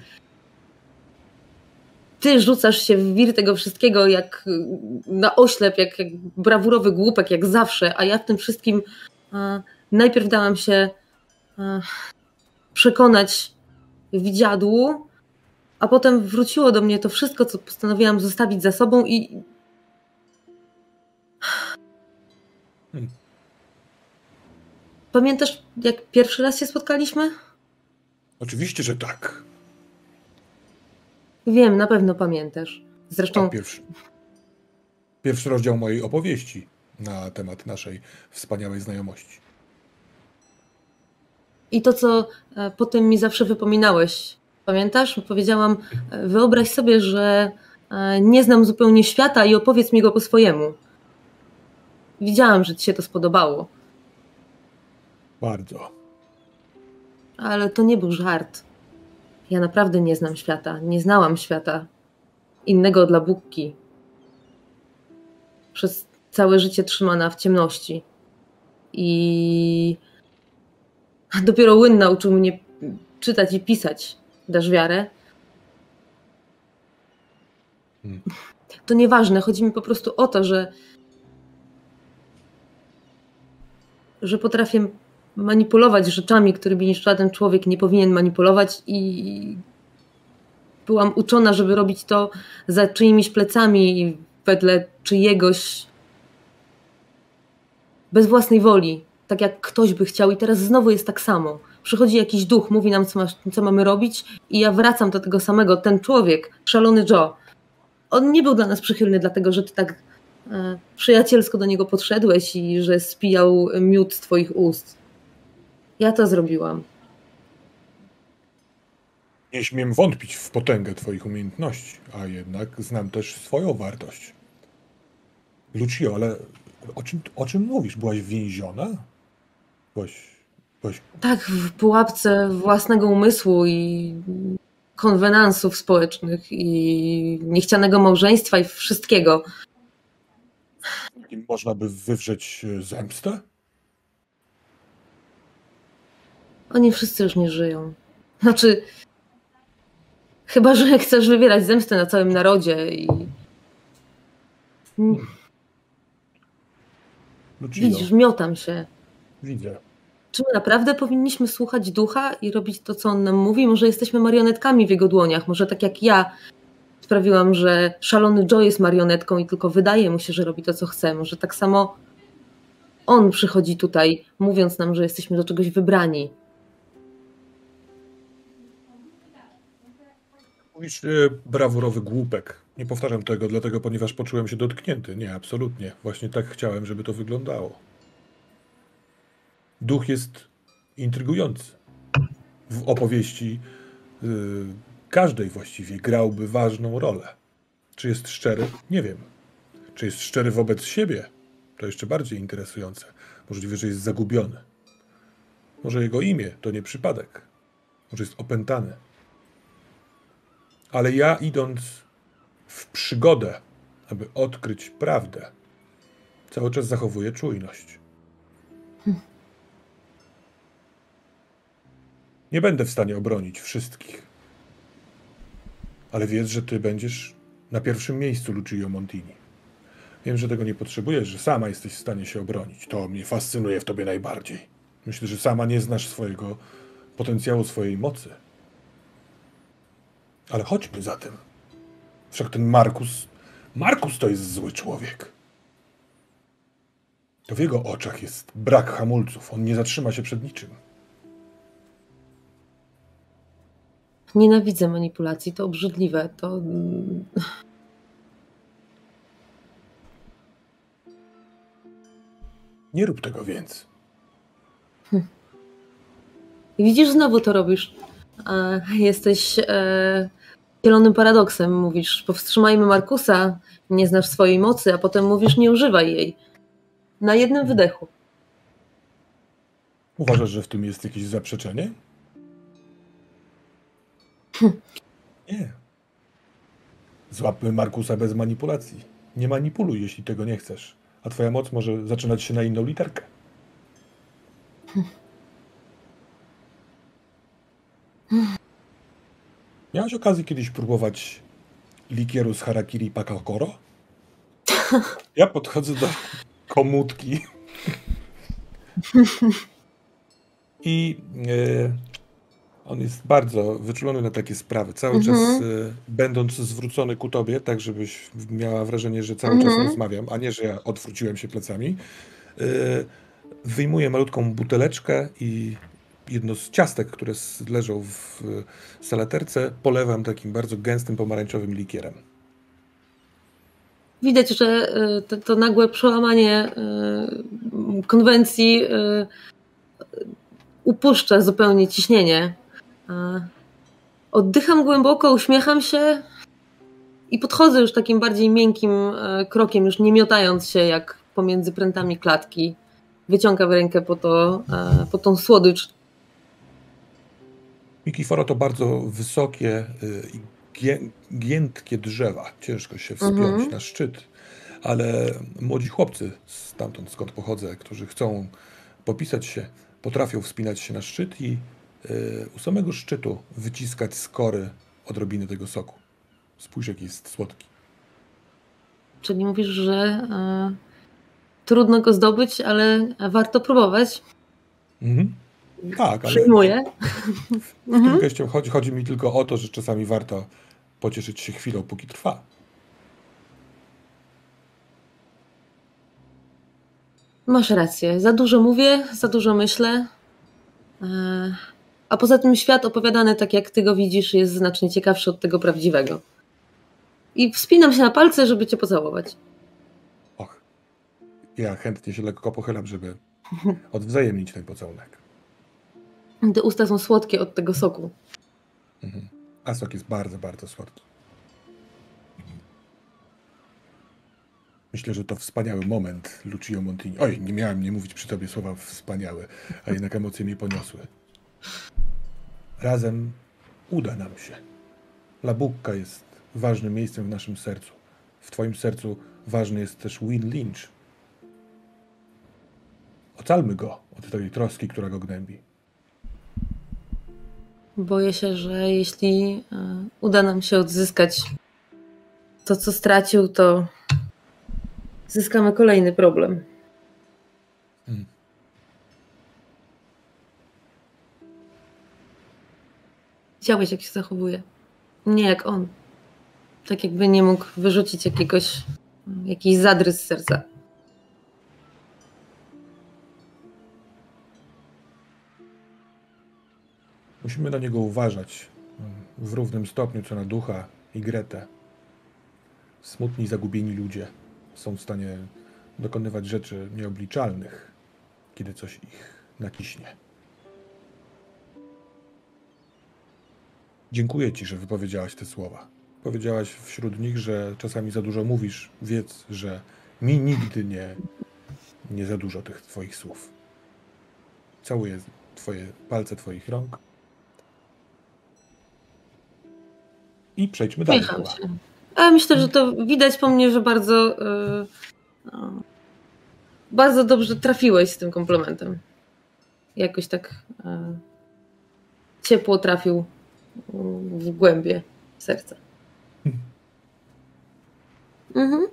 ty rzucasz się w wir tego wszystkiego jak na oślep, jak, jak brawurowy głupek, jak zawsze, a ja w tym wszystkim a, najpierw dałam się a, przekonać widziadłu, a potem wróciło do mnie to wszystko, co postanowiłam zostawić za sobą i... Hmm. Pamiętasz, jak pierwszy raz się spotkaliśmy? Oczywiście, że tak. Wiem, na pewno pamiętasz. Zresztą... Tak, pierwszy, pierwszy rozdział mojej opowieści na temat naszej wspaniałej znajomości. I to, co potem mi zawsze wypominałeś. Pamiętasz? Powiedziałam, wyobraź sobie, że nie znam zupełnie świata i opowiedz mi go po swojemu. Widziałam, że ci się to spodobało. Bardzo. Ale to nie był żart. Ja naprawdę nie znam świata. Nie znałam świata innego dla Bukki. Przez całe życie trzymana w ciemności. I dopiero Łyn nauczył mnie czytać i pisać. Dasz wiarę? Hmm. To nieważne. Chodzi mi po prostu o to, że że potrafię manipulować rzeczami, którymi żaden człowiek nie powinien manipulować i byłam uczona, żeby robić to za czyimiś plecami, wedle czyjegoś, bez własnej woli, tak jak ktoś by chciał i teraz znowu jest tak samo. Przychodzi jakiś duch, mówi nam, co, masz, co mamy robić i ja wracam do tego samego. Ten człowiek, szalony Joe, on nie był dla nas przychylny, dlatego że ty tak e, przyjacielsko do niego podszedłeś i że spijał miód z twoich ust. Ja to zrobiłam. Nie śmiem wątpić w potęgę twoich umiejętności, a jednak znam też swoją wartość. Lucio, ale o czym, o czym mówisz? Byłaś więziona? Byłaś, byłaś... Tak, w pułapce własnego umysłu i konwenansów społecznych i niechcianego małżeństwa i wszystkiego. I można by wywrzeć zemstę? Oni wszyscy już nie żyją. Znaczy, chyba że chcesz wywierać zemstę na całym narodzie i... Hmm. Widzisz, miotam się. Widzę. Czy my naprawdę powinniśmy słuchać ducha i robić to, co on nam mówi? Może jesteśmy marionetkami w jego dłoniach? Może tak jak ja sprawiłam, że szalony Joe jest marionetką i tylko wydaje mu się, że robi to, co chce. Może tak samo on przychodzi tutaj, mówiąc nam, że jesteśmy do czegoś wybrani. Mówisz, e, brawurowy głupek. Nie powtarzam tego dlatego, ponieważ poczułem się dotknięty. Nie, absolutnie. Właśnie tak chciałem, żeby to wyglądało. Duch jest intrygujący. W opowieści y, każdej właściwie grałby ważną rolę. Czy jest szczery? Nie wiem. Czy jest szczery wobec siebie? To jeszcze bardziej interesujące. Możliwe, że jest zagubiony. Może jego imię to nie przypadek. Może jest opętany. Ale ja, idąc w przygodę, aby odkryć prawdę, cały czas zachowuję czujność. Nie będę w stanie obronić wszystkich. Ale wiedz, że ty będziesz na pierwszym miejscu, Lucio Montini. Wiem, że tego nie potrzebujesz, że sama jesteś w stanie się obronić. To mnie fascynuje w tobie najbardziej. Myślę, że sama nie znasz swojego potencjału, swojej mocy. Ale chodźmy za tym. Wszak ten Markus... Markus to jest zły człowiek. To w jego oczach jest brak hamulców. On nie zatrzyma się przed niczym. Nienawidzę manipulacji, to obrzydliwe, to... Nie rób tego więc. Hm. Widzisz, znowu to robisz. A, jesteś e, zielonym paradoksem. Mówisz, powstrzymajmy Markusa, nie znasz swojej mocy, a potem mówisz, nie używaj jej. Na jednym wydechu. Uważasz, że w tym jest jakieś zaprzeczenie? Hm. Nie. Złapmy Markusa bez manipulacji. Nie manipuluj, jeśli tego nie chcesz. A twoja moc może zaczynać się na inną literkę. Hm. Miałeś okazję kiedyś próbować likieru z harakiri pakakoro? Ja podchodzę do komutki i e, on jest bardzo wyczulony na takie sprawy. Cały Mhm. czas e, będąc zwrócony ku tobie, tak żebyś miała wrażenie, że cały Mhm. czas rozmawiam, a nie, że ja odwróciłem się plecami. E, wyjmuję malutką buteleczkę i jedno z ciastek, które s- leżą w e, salaterce, polewam takim bardzo gęstym pomarańczowym likierem. Widać, że y, to, to nagłe przełamanie y, konwencji y, upuszcza zupełnie ciśnienie. A oddycham głęboko, uśmiecham się i podchodzę już takim bardziej miękkim y, krokiem, już nie miotając się jak pomiędzy prętami klatki. Wyciągam rękę po, to, y, po tą słodycz. Mikiforo to bardzo wysokie y, i gię- giętkie drzewa. Ciężko się wspiąć Mhm. na szczyt, ale młodzi chłopcy stamtąd, skąd pochodzę, którzy chcą popisać się, potrafią wspinać się na szczyt i y, u samego szczytu wyciskać z kory odrobinę tego soku. Spójrz, jaki jest słodki. Czyli mówisz, że y, trudno go zdobyć, ale warto próbować. Mhm. Tak, ale Przyjmuję. w tym geście chodzi, chodzi mi tylko o to, że czasami warto pocieszyć się chwilą, póki trwa. Masz rację. Za dużo mówię, za dużo myślę. E, A poza tym świat opowiadany tak, jak ty go widzisz, jest znacznie ciekawszy od tego prawdziwego. I wspinam się na palce, żeby cię pocałować. Och, ja chętnie się lekko pochylam, żeby odwzajemnić ten pocałunek. Te usta są słodkie od tego soku. Mhm. A sok jest bardzo, bardzo słodki. Myślę, że to wspaniały moment, Lucio Montini. Oj, nie miałem nie mówić przy tobie słowa wspaniałe, a jednak emocje mnie poniosły. Razem uda nam się. Labukka jest ważnym miejscem w naszym sercu. W twoim sercu ważny jest też Win Lynch. Ocalmy go od tej troski, która go gnębi. Boję się, że jeśli e, uda nam się odzyskać to, co stracił, to zyskamy kolejny problem. Hmm. Widziałeś, jak się zachowuje. Nie jak on. Tak jakby nie mógł wyrzucić jakiegoś, jakiejś zadry z serca. Musimy na niego uważać. w równym stopniu co na ducha i Gretę. Smutni, zagubieni ludzie są w stanie dokonywać rzeczy nieobliczalnych, kiedy coś ich naciśnie. Dziękuję ci, że wypowiedziałaś te słowa. Powiedziałaś wśród nich, że czasami za dużo mówisz. Wiedz, że mi nigdy nie, nie za dużo tych twoich słów. Całuję twoje palce twoich rąk. I przejdźmy dalej. Uśmiecham się. A myślę, że to widać po mnie, że bardzo yy, no, bardzo dobrze trafiłeś z tym komplementem. Jakoś tak yy, ciepło trafił w głębie serca. Mhm.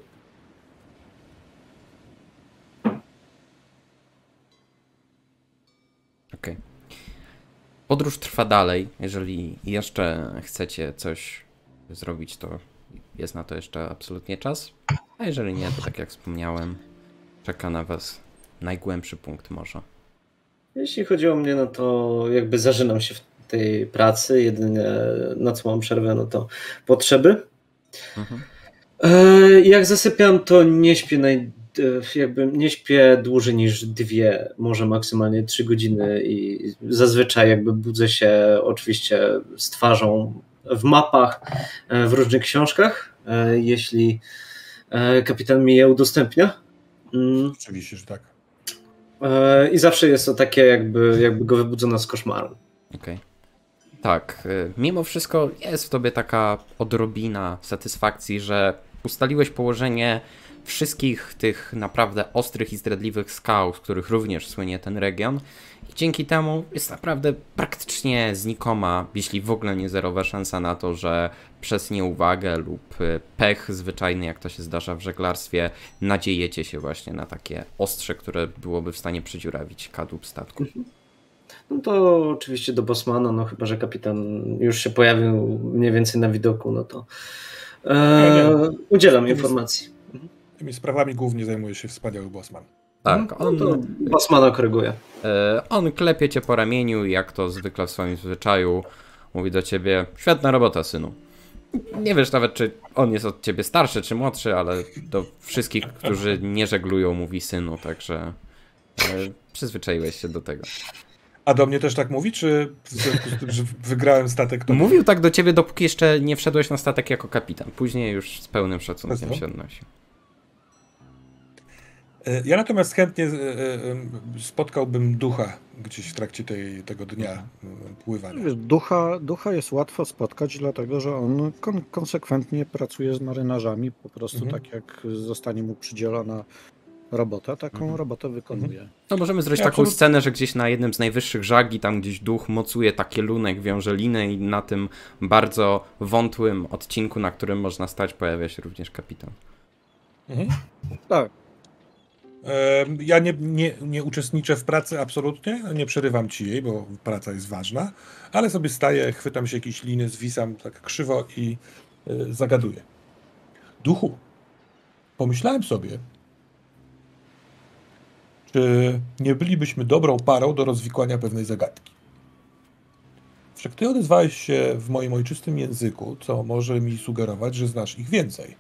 Okej. Okay. Podróż trwa dalej. Jeżeli jeszcze chcecie coś zrobić, to jest na to jeszcze absolutnie czas. A jeżeli nie, to tak jak wspomniałem, czeka na was najgłębszy punkt morza. Jeśli chodzi o mnie, no to jakby zażynam się w tej pracy. Jedynie na co mam przerwę, no to potrzeby. Mhm. Jak zasypiam, to nie śpię naj... jakby nie śpię dłużej niż dwie, może maksymalnie trzy godziny i zazwyczaj jakby budzę się oczywiście z twarzą w mapach, w różnych książkach, jeśli kapitan mi je udostępnia. Oczywiście, że tak. I zawsze jest to takie jakby, jakby go wybudzono z koszmaru. Okej. Okay. Tak, mimo wszystko jest w tobie taka odrobina satysfakcji, że ustaliłeś położenie wszystkich tych naprawdę ostrych i zdradliwych skał, z których również słynie ten region. I dzięki temu jest naprawdę praktycznie znikoma, jeśli w ogóle nie zerowa szansa na to, że przez nieuwagę lub pech zwyczajny, jak to się zdarza w żeglarstwie, nadziejecie się właśnie na takie ostrze, które byłoby w stanie przedziurawić kadłub statku. No to oczywiście do Bosmana, no chyba że kapitan już się pojawił mniej więcej na widoku, no to e, udzielam informacji. Tymi sprawami głównie zajmuje się wspaniały Bosman. Tak, on, no Bosmana koryguje. On klepie cię po ramieniu i jak to zwykle w swoim zwyczaju mówi do ciebie: świetna robota, synu. Nie wiesz nawet, czy on jest od ciebie starszy, czy młodszy, ale do wszystkich, którzy nie żeglują, mówi synu, także przyzwyczaiłeś się do tego. A do mnie też tak mówi, czy w związku z tym, że wygrałem statek? To... Mówił tak do ciebie, dopóki jeszcze nie wszedłeś na statek jako kapitan. Później już z pełnym szacunkiem się odnosi. Ja natomiast chętnie spotkałbym ducha gdzieś w trakcie tej, tego dnia pływania. Ducha, ducha jest łatwo spotkać, dlatego że on kon konsekwentnie pracuje z marynarzami. Po prostu mhm. tak jak zostanie mu przydzielona robota, taką mhm. robotę wykonuje. No możemy zrobić ja taką to... scenę, że gdzieś na jednym z najwyższych żagli, tam gdzieś duch mocuje takie lunek, wiąże linę i na tym bardzo wątłym odcinku, na którym można stać, pojawia się również kapitan. Mhm. Tak. Ja nie, nie, nie uczestniczę w pracy absolutnie, nie przerywam ci jej, bo praca jest ważna, ale sobie staję, chwytam się jakiejś liny, zwisam tak krzywo i y, zagaduję. Duchu, pomyślałem sobie, czy nie bylibyśmy dobrą parą do rozwikłania pewnej zagadki. Wszak ty odezwałeś się w moim ojczystym języku, co może mi sugerować, że znasz ich więcej.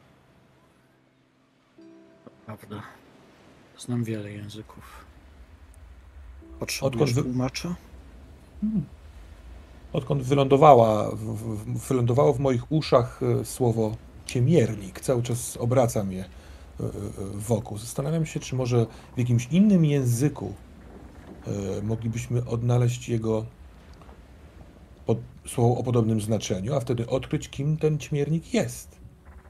Prawda. Znam wiele języków. Potrzebujesz tłumacza? Hmm. Odkąd wylądowała, w, w, wylądowało w moich uszach słowo ciemiernik, cały czas obracam je wokół. Zastanawiam się, czy może w jakimś innym języku moglibyśmy odnaleźć jego pod, słowo o podobnym znaczeniu, a wtedy odkryć, kim ten ćmiernik jest.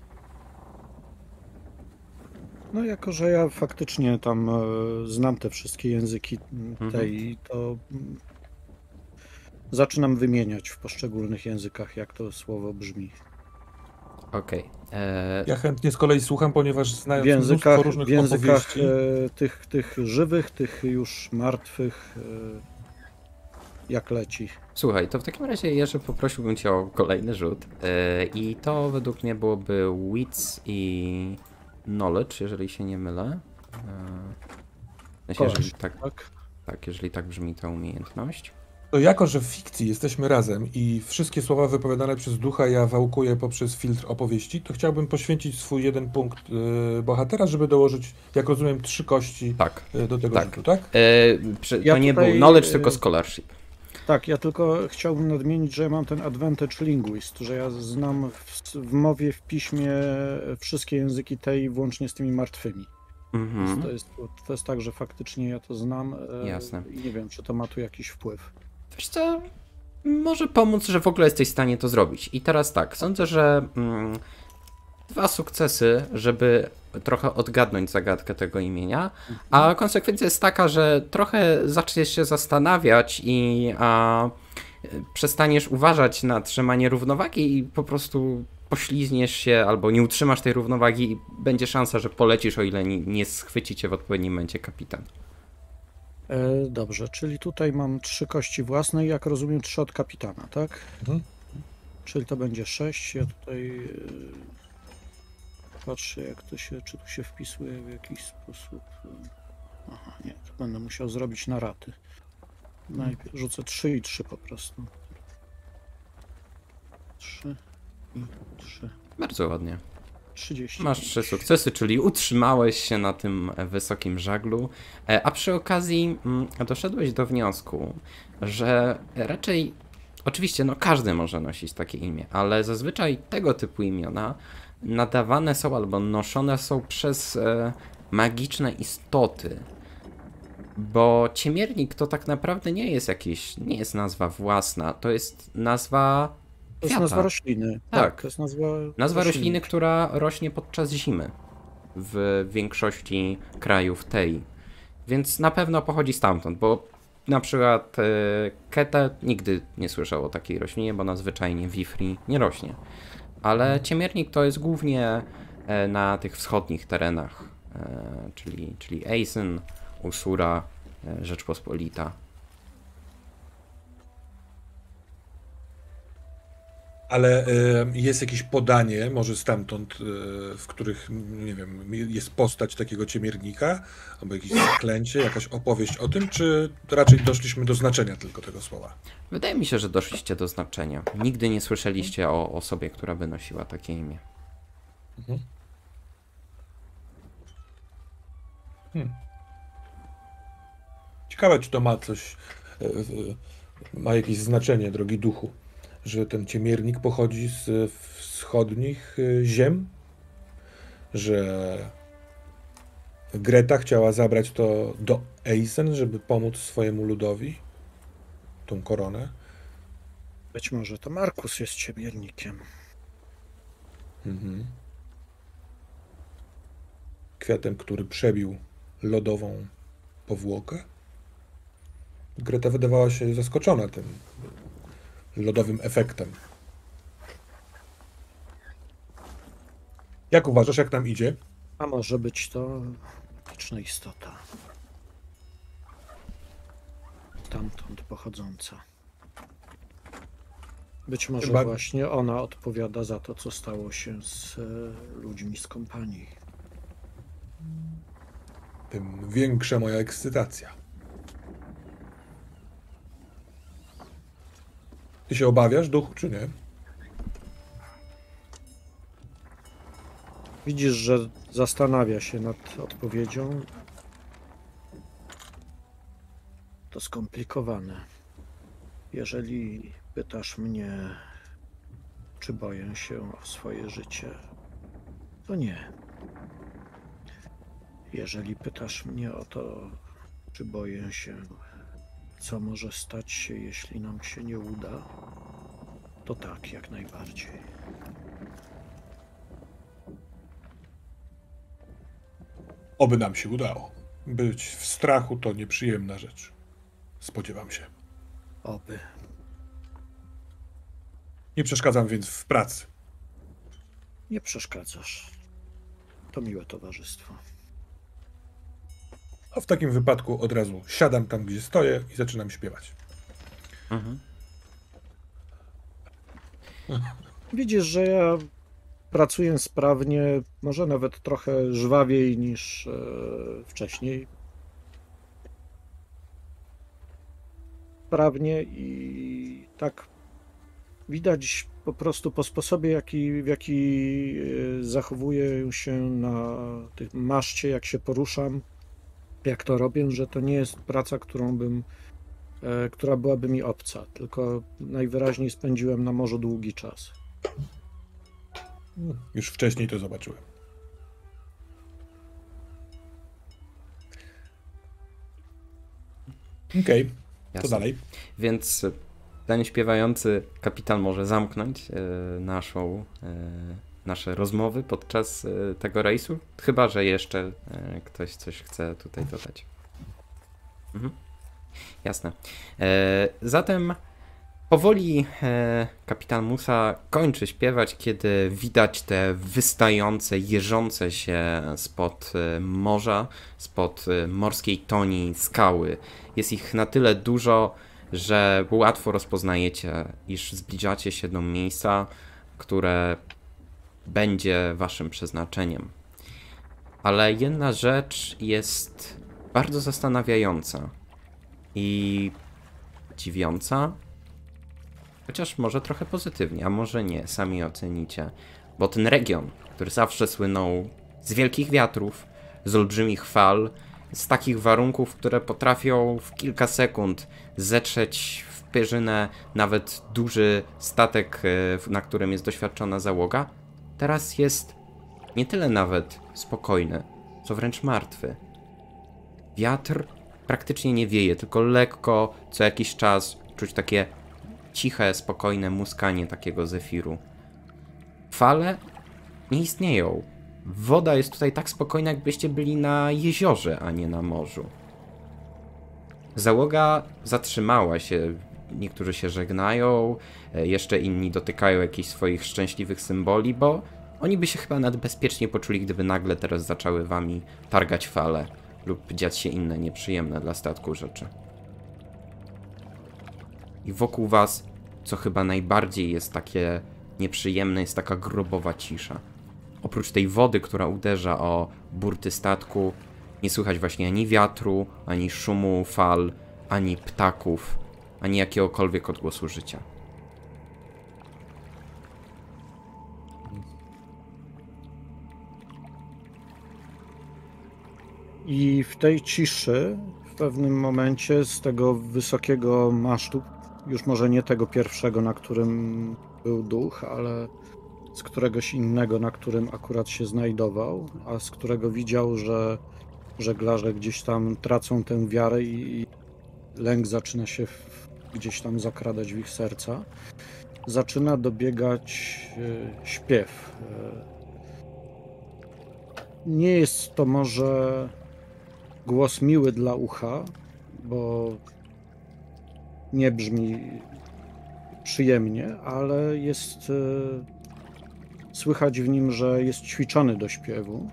No jako, że ja faktycznie tam e, znam te wszystkie języki tej, to m, zaczynam wymieniać w poszczególnych językach, jak to słowo brzmi. Okej. Okay. Eee... Ja chętnie z kolei słucham, ponieważ znając w językach, mnóstwo różnych w językach opowieści... e, tych, tych żywych, tych już martwych, e, jak leci. Słuchaj, to w takim razie Jerzy poprosiłbym cię o kolejny rzut e, i to według mnie byłoby wits i knowledge, jeżeli się nie mylę. E, jeżeli tak, tak, jeżeli tak brzmi ta umiejętność. To jako, że w fikcji jesteśmy razem i wszystkie słowa wypowiadane przez ducha ja wałkuję poprzez filtr opowieści, to chciałbym poświęcić swój jeden punkt y, bohatera, żeby dołożyć, jak rozumiem, trzy kości Tak. y, do tego Tak. rzutu, tak? E, przy, Ja to nie tutaj, był knowledge, e, tylko scholarship. Tak, ja tylko chciałbym nadmienić, że ja mam ten advantage linguist, że ja znam w, w mowie, w piśmie wszystkie języki tej, włącznie z tymi martwymi. Mhm. Więc to, jest, to jest tak, że faktycznie ja to znam e, Jasne. i nie wiem, czy to ma tu jakiś wpływ. Wiesz co, może pomóc, że w ogóle jesteś w stanie to zrobić. I teraz tak, sądzę, że mm, dwa sukcesy, żeby trochę odgadnąć zagadkę tego imienia, a konsekwencja jest taka, że trochę zaczniesz się zastanawiać i a, przestaniesz uważać na trzymanie równowagi i po prostu poślizgniesz się albo nie utrzymasz tej równowagi i będzie szansa, że polecisz, o ile nie, nie schwyci cię w odpowiednim momencie kapitan. E, dobrze, czyli tutaj mam trzy kości własne i jak rozumiem trzy od kapitana, tak? Mhm. Czyli to będzie sześć. Ja tutaj e, patrzę, jak to się, czy tu się wpisuje w jakiś sposób. Aha, nie, to będę musiał zrobić na raty. Najpierw rzucę trzy i trzy po prostu. trzy i trzy. Bardzo ładnie. trzydzieści. Masz trzy sukcesy, czyli utrzymałeś się na tym wysokim żaglu, e, a przy okazji mm, doszedłeś do wniosku, że raczej, oczywiście no każdy może nosić takie imię, ale zazwyczaj tego typu imiona nadawane są albo noszone są przez e, magiczne istoty, bo ciemiernik to tak naprawdę nie jest jakieś, nie jest nazwa własna, to jest nazwa To jest kwiata. nazwa rośliny. Tak. To jest nazwa, Nazwa rośliny, która rośnie podczas zimy w większości krajów tej. Więc na pewno pochodzi stamtąd, bo na przykład e, Kete nigdy nie słyszał o takiej roślinie, bo na zwyczajnie w Ifri nie rośnie. Ale ciemiernik to jest głównie e, na tych wschodnich terenach, e, czyli, czyli Eisen, Usura, e, Rzeczpospolita. Ale y, jest jakieś podanie, może stamtąd, y, w których, nie wiem, jest postać takiego ciemiernika, albo jakieś zaklęcie, jakaś opowieść o tym, czy raczej doszliśmy do znaczenia tylko tego słowa? Wydaje mi się, że doszliście do znaczenia. Nigdy nie słyszeliście o osobie, która by nosiła takie imię. Mhm. Hmm. Ciekawe, czy to ma coś, y, y, ma jakieś znaczenie, drogi duchu, że ten ciemiernik pochodzi z wschodnich ziem, że Greta chciała zabrać to do Eisen, żeby pomóc swojemu ludowi, tą koronę. Być może to Markus jest ciemiernikiem. Mhm. Kwiatem, który przebił lodową powłokę. Greta wydawała się zaskoczona tym lodowym efektem. Jak uważasz, jak nam idzie? A może być to magiczna istota. Stamtąd pochodząca. Być może Chyba- właśnie ona odpowiada za to, co stało się z e, ludźmi z kompanii. Tym większa moja ekscytacja. Ty się obawiasz, duchu, czy nie? Widzisz, że zastanawia się nad odpowiedzią. To skomplikowane. Jeżeli pytasz mnie, czy boję się o swoje życie, to nie. Jeżeli pytasz mnie o to, czy boję się, co może stać się, jeśli nam się nie uda, to tak, jak najbardziej. Oby nam się udało. Być w strachu to nieprzyjemna rzecz. Spodziewam się. Oby. Nie przeszkadzam więc w pracy. Nie przeszkadzasz. To miłe towarzystwo. A w takim wypadku od razu siadam tam, gdzie stoję i zaczynam śpiewać. Mhm. Widzisz, że ja pracuję sprawnie, może nawet trochę żwawiej niż e, wcześniej. sprawnie i tak widać po prostu po sposobie, jaki, w jaki zachowuję się na tym maszcie, jak się poruszam, jak to robię, że to nie jest praca, którą bym, która byłaby mi obca, tylko najwyraźniej spędziłem na morzu długi czas. Już wcześniej to zobaczyłem. Okej, okay. To dalej. Więc ten śpiewający kapitan może zamknąć e, naszą, e, nasze rozmowy podczas e, tego rejsu, chyba że jeszcze e, ktoś coś chce tutaj dodać. Mhm. Jasne. E, zatem powoli e, kapitan Musa kończy śpiewać, kiedy widać te wystające, jeżące się spod e, morza, spod e, morskiej toni skały. Jest ich na tyle dużo, że łatwo rozpoznajecie, iż zbliżacie się do miejsca, które będzie waszym przeznaczeniem. Ale jedna rzecz jest bardzo zastanawiająca i dziwiąca, chociaż może trochę pozytywnie, a może nie, sami ocenicie. Bo ten region, który zawsze słynął z wielkich wiatrów, z olbrzymich fal, z takich warunków, które potrafią w kilka sekund zetrzeć w pierzynę nawet duży statek, na którym jest doświadczona załoga, teraz jest nie tyle nawet spokojny, co wręcz martwy. Wiatr praktycznie nie wieje, tylko lekko co jakiś czas czuć takie ciche, spokojne muskanie takiego zefiru. Fale nie istnieją. Woda jest tutaj tak spokojna, jakbyście byli na jeziorze, a nie na morzu. Załoga zatrzymała się. Niektórzy się żegnają, jeszcze inni dotykają jakichś swoich szczęśliwych symboli, bo oni by się chyba nawet bezpiecznie poczuli, gdyby nagle teraz zaczęły wami targać fale lub dziać się inne nieprzyjemne dla statku rzeczy. I wokół was, co chyba najbardziej jest takie nieprzyjemne, jest taka grobowa cisza. Oprócz tej wody, która uderza o burty statku, nie słychać właśnie ani wiatru, ani szumu fal, ani ptaków, ani jakiegokolwiek odgłosu życia. I w tej ciszy, w pewnym momencie z tego wysokiego masztu, już może nie tego pierwszego, na którym był duch, ale z któregoś innego, na którym akurat się znajdował, a z którego widział, że żeglarze gdzieś tam tracą tę wiarę i lęk zaczyna się w, gdzieś tam zakradać w ich serca. Zaczyna dobiegać e, śpiew. E, nie jest to może głos miły dla ucha, bo nie brzmi przyjemnie, ale jest e, słychać w nim, że jest ćwiczony do śpiewu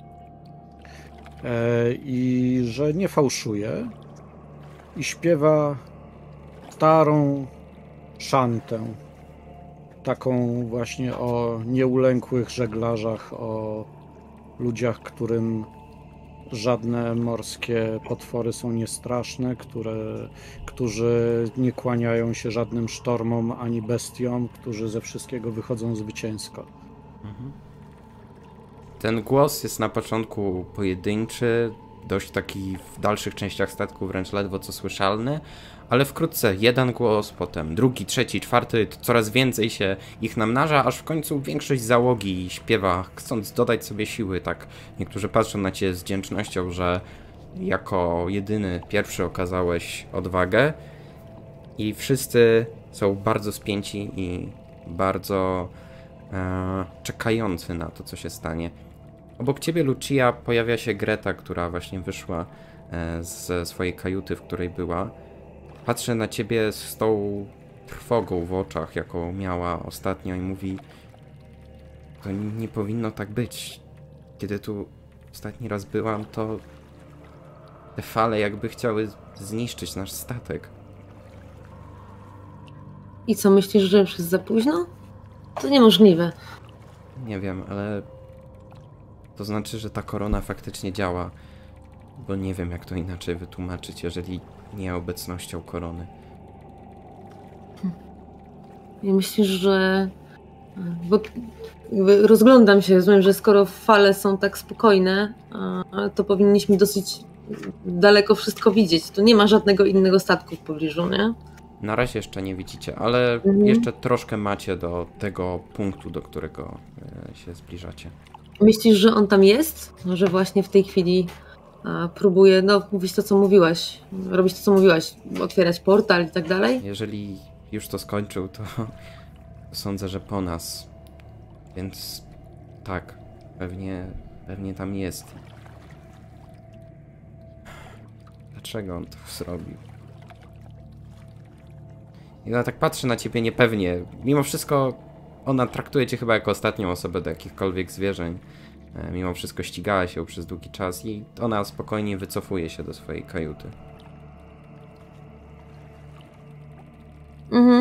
e, i że nie fałszuje i śpiewa starą szantę, taką właśnie o nieulękłych żeglarzach, o ludziach, którym żadne morskie potwory są niestraszne, które, którzy nie kłaniają się żadnym sztormom ani bestiom, którzy ze wszystkiego wychodzą zwycięsko. Mhm. Ten głos jest na początku pojedynczy, dość taki w dalszych częściach statku wręcz ledwo co słyszalny, ale wkrótce jeden głos, potem drugi, trzeci, czwarty, coraz więcej się ich namnaża, aż w końcu większość załogi śpiewa, chcąc dodać sobie siły. Tak niektórzy patrzą na ciebie z wdzięcznością, że jako jedyny, pierwszy okazałeś odwagę i wszyscy są bardzo spięci i bardzo e, czekający na to, co się stanie. Obok ciebie, Lucia, pojawia się Greta, która właśnie wyszła e, ze swojej kajuty, w której była. Patrzy na ciebie z tą trwogą w oczach, jaką miała ostatnio i mówi: to nie powinno tak być. Kiedy tu ostatni raz byłam, to te fale jakby chciały zniszczyć nasz statek. I co, myślisz, że już jest za późno? To niemożliwe. Nie wiem, ale to znaczy, że ta korona faktycznie działa, bo nie wiem, jak to inaczej wytłumaczyć, jeżeli nie obecnością korony. I myślisz, że... Bo jakby rozglądam się, rozumiem, że skoro fale są tak spokojne, to powinniśmy dosyć daleko wszystko widzieć. Tu nie ma żadnego innego statku w pobliżu, nie? Na razie jeszcze nie widzicie, ale mhm. jeszcze troszkę macie do tego punktu, do którego się zbliżacie. Myślisz, że on tam jest? Że właśnie w tej chwili a, próbuje, no mówić to, co mówiłaś, robić to, co mówiłaś, otwierać portal i tak dalej? Jeżeli już to skończył, to sądzę, że po nas. Więc tak, pewnie, pewnie tam jest. Dlaczego on to zrobił? I ona tak patrzy na ciebie niepewnie. Mimo wszystko ona traktuje cię chyba jako ostatnią osobę do jakichkolwiek zwierzeń. Mimo wszystko ścigała się przez długi czas i ona spokojnie wycofuje się do swojej kajuty. Mhm.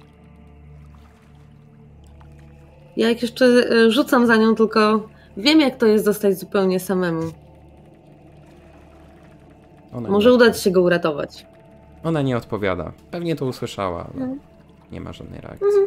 Ja jak jeszcze rzucam za nią, tylko wiem, jak to jest zostać zupełnie samemu. Ona Może nie... udać się go uratować. Ona nie odpowiada. Pewnie to usłyszała, ale mhm. nie ma żadnej reakcji. Mhm.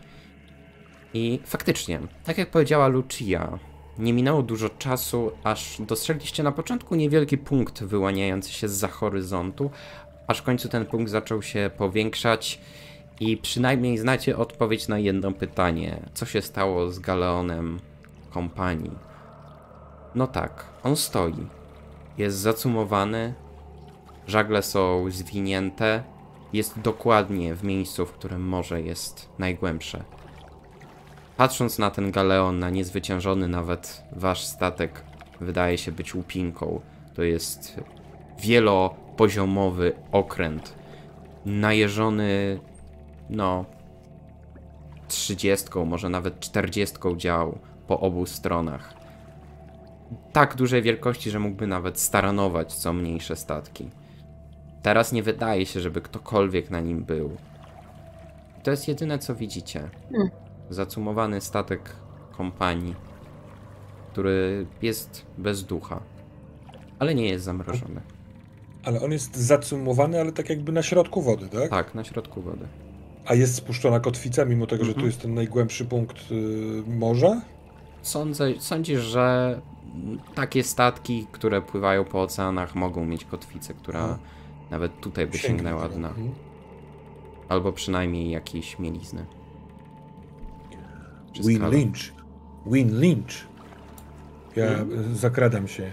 I faktycznie, tak jak powiedziała Lucia, nie minęło dużo czasu, aż dostrzegliście na początku niewielki punkt wyłaniający się zza horyzontu, aż w końcu ten punkt zaczął się powiększać i przynajmniej znacie odpowiedź na jedno pytanie. Co się stało z galeonem kompanii? No tak, on stoi. Jest zacumowany, żagle są zwinięte, jest dokładnie w miejscu, w którym morze jest najgłębsze. Patrząc na ten galeon, na niezwyciężony nawet wasz statek, wydaje się być łupinką. To jest wielopoziomowy okręt, najeżony, no, trzydziestką, może nawet czterdziestką dział po obu stronach. Tak dużej wielkości, że mógłby nawet staranować co mniejsze statki. Teraz nie wydaje się, żeby ktokolwiek na nim był. To jest jedyne, co widzicie. Hmm. Zacumowany statek kompanii, który jest bez ducha, ale nie jest zamrożony. Ale on jest zacumowany, ale tak jakby na środku wody, tak? Tak, na środku wody. A jest spuszczona kotwica, mimo tego, mm-hmm. że tu jest ten najgłębszy punkt yy, morza? Sądzę, sądzisz, że takie statki, które pływają po oceanach, mogą mieć kotwicę, która A. nawet tutaj by Sięgnę sięgnęła dna. Mhm. Albo przynajmniej jakieś mielizny. Win Lynch. Win Lynch. Ja hmm. zakradam się.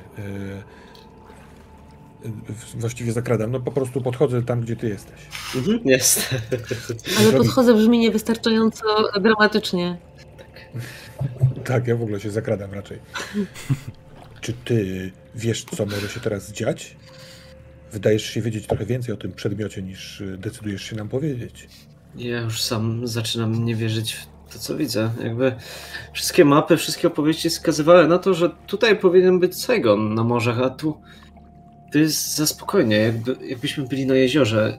Właściwie zakradam. No po prostu podchodzę tam, gdzie ty jesteś. Mhm, jest. Ale podchodzę brzmi niewystarczająco dramatycznie. Tak. Tak, ja w ogóle się zakradam raczej. Czy ty wiesz, co może się teraz dziać? Wydajesz się wiedzieć trochę więcej o tym przedmiocie, niż decydujesz się nam powiedzieć. Ja już sam zaczynam nie wierzyć w to, co widzę. Jakby wszystkie mapy, wszystkie opowieści wskazywały na to, że tutaj powinien być Saigon na morzach, a tu to jest za spokojnie, jakby, jakbyśmy byli na jeziorze.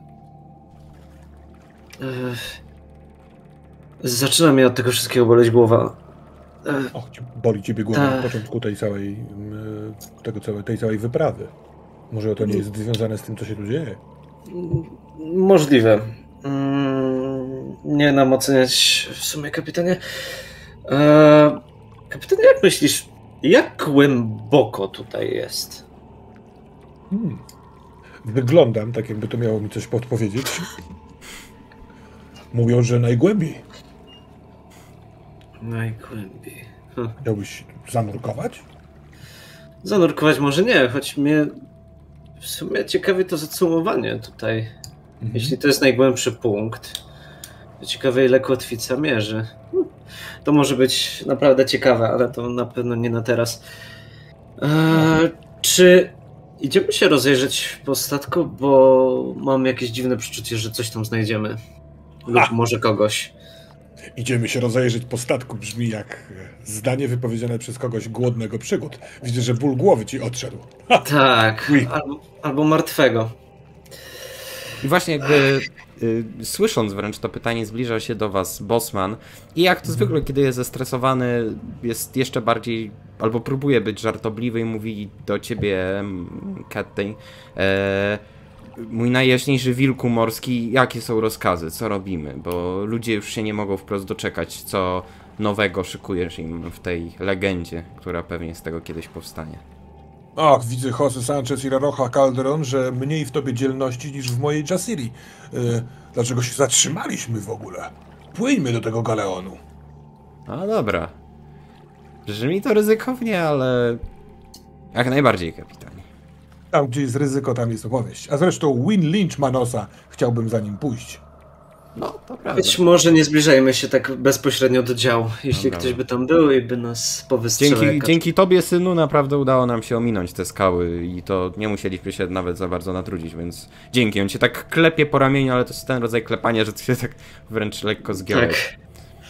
Ech. Zaczyna mnie od tego wszystkiego boleć głowa. Ech. Och, boli ciebie głowa na początku tej całej, tego całej, tej całej wyprawy. Może to nie jest związane z tym, co się tu dzieje? Możliwe. Nie nam oceniać w sumie, kapitanie. Eee, kapitanie, jak myślisz, jak głęboko tutaj jest? Hmm. Wyglądam tak, jakby to miało mi coś podpowiedzieć. Mówią, że najgłębiej. Najgłębiej. Hm. Chciałbyś zanurkować? Zanurkować może nie, choć mnie w sumie ciekawi to zacumowanie tutaj. Mhm. Jeśli to jest najgłębszy punkt, to ciekawe, ile kotwica mierzy. To może być naprawdę ciekawe, ale to na pewno nie na teraz. Eee, czy idziemy się rozejrzeć po statku, bo mam jakieś dziwne przeczucie, że coś tam znajdziemy. Lub ha! Może kogoś. Idziemy się rozejrzeć po statku brzmi jak zdanie wypowiedziane przez kogoś głodnego przygód. Widzę, że ból głowy ci odszedł. Ha! Tak, albo, albo martwego. I właśnie jakby y, słysząc wręcz to pytanie, zbliża się do was Bosman i jak to zwykle, kiedy jest zestresowany, jest jeszcze bardziej, albo próbuje być żartobliwy i mówi do ciebie, Katty, e, mój najjaśniejszy wilku morski, jakie są rozkazy, co robimy? Bo ludzie już się nie mogą wprost doczekać, co nowego szykujesz im w tej legendzie, która pewnie z tego kiedyś powstanie. Ach, widzę, Jose Sanchez i Rocha Calderon, że mniej w tobie dzielności niż w mojej Jasiri. Yy, dlaczego się zatrzymaliśmy w ogóle? Płyńmy do tego galeonu. No dobra. Brzmi to ryzykownie, ale jak najbardziej, kapitanie. Tam, gdzie jest ryzyko, tam jest opowieść. A zresztą Win Lynch ma nosa. Chciałbym za nim pójść. No, to prawda. Być może nie zbliżajmy się tak bezpośrednio do działu, jeśli Dobra. ktoś by tam był i by nas powystrzelał. Dzięki, dzięki tobie, synu, naprawdę udało nam się ominąć te skały i to nie musieliśmy się nawet za bardzo natrudzić, więc dzięki. On cię tak klepie po ramieniu, ale to jest ten rodzaj klepania, że ty się tak wręcz lekko zgiąłeś. Tak.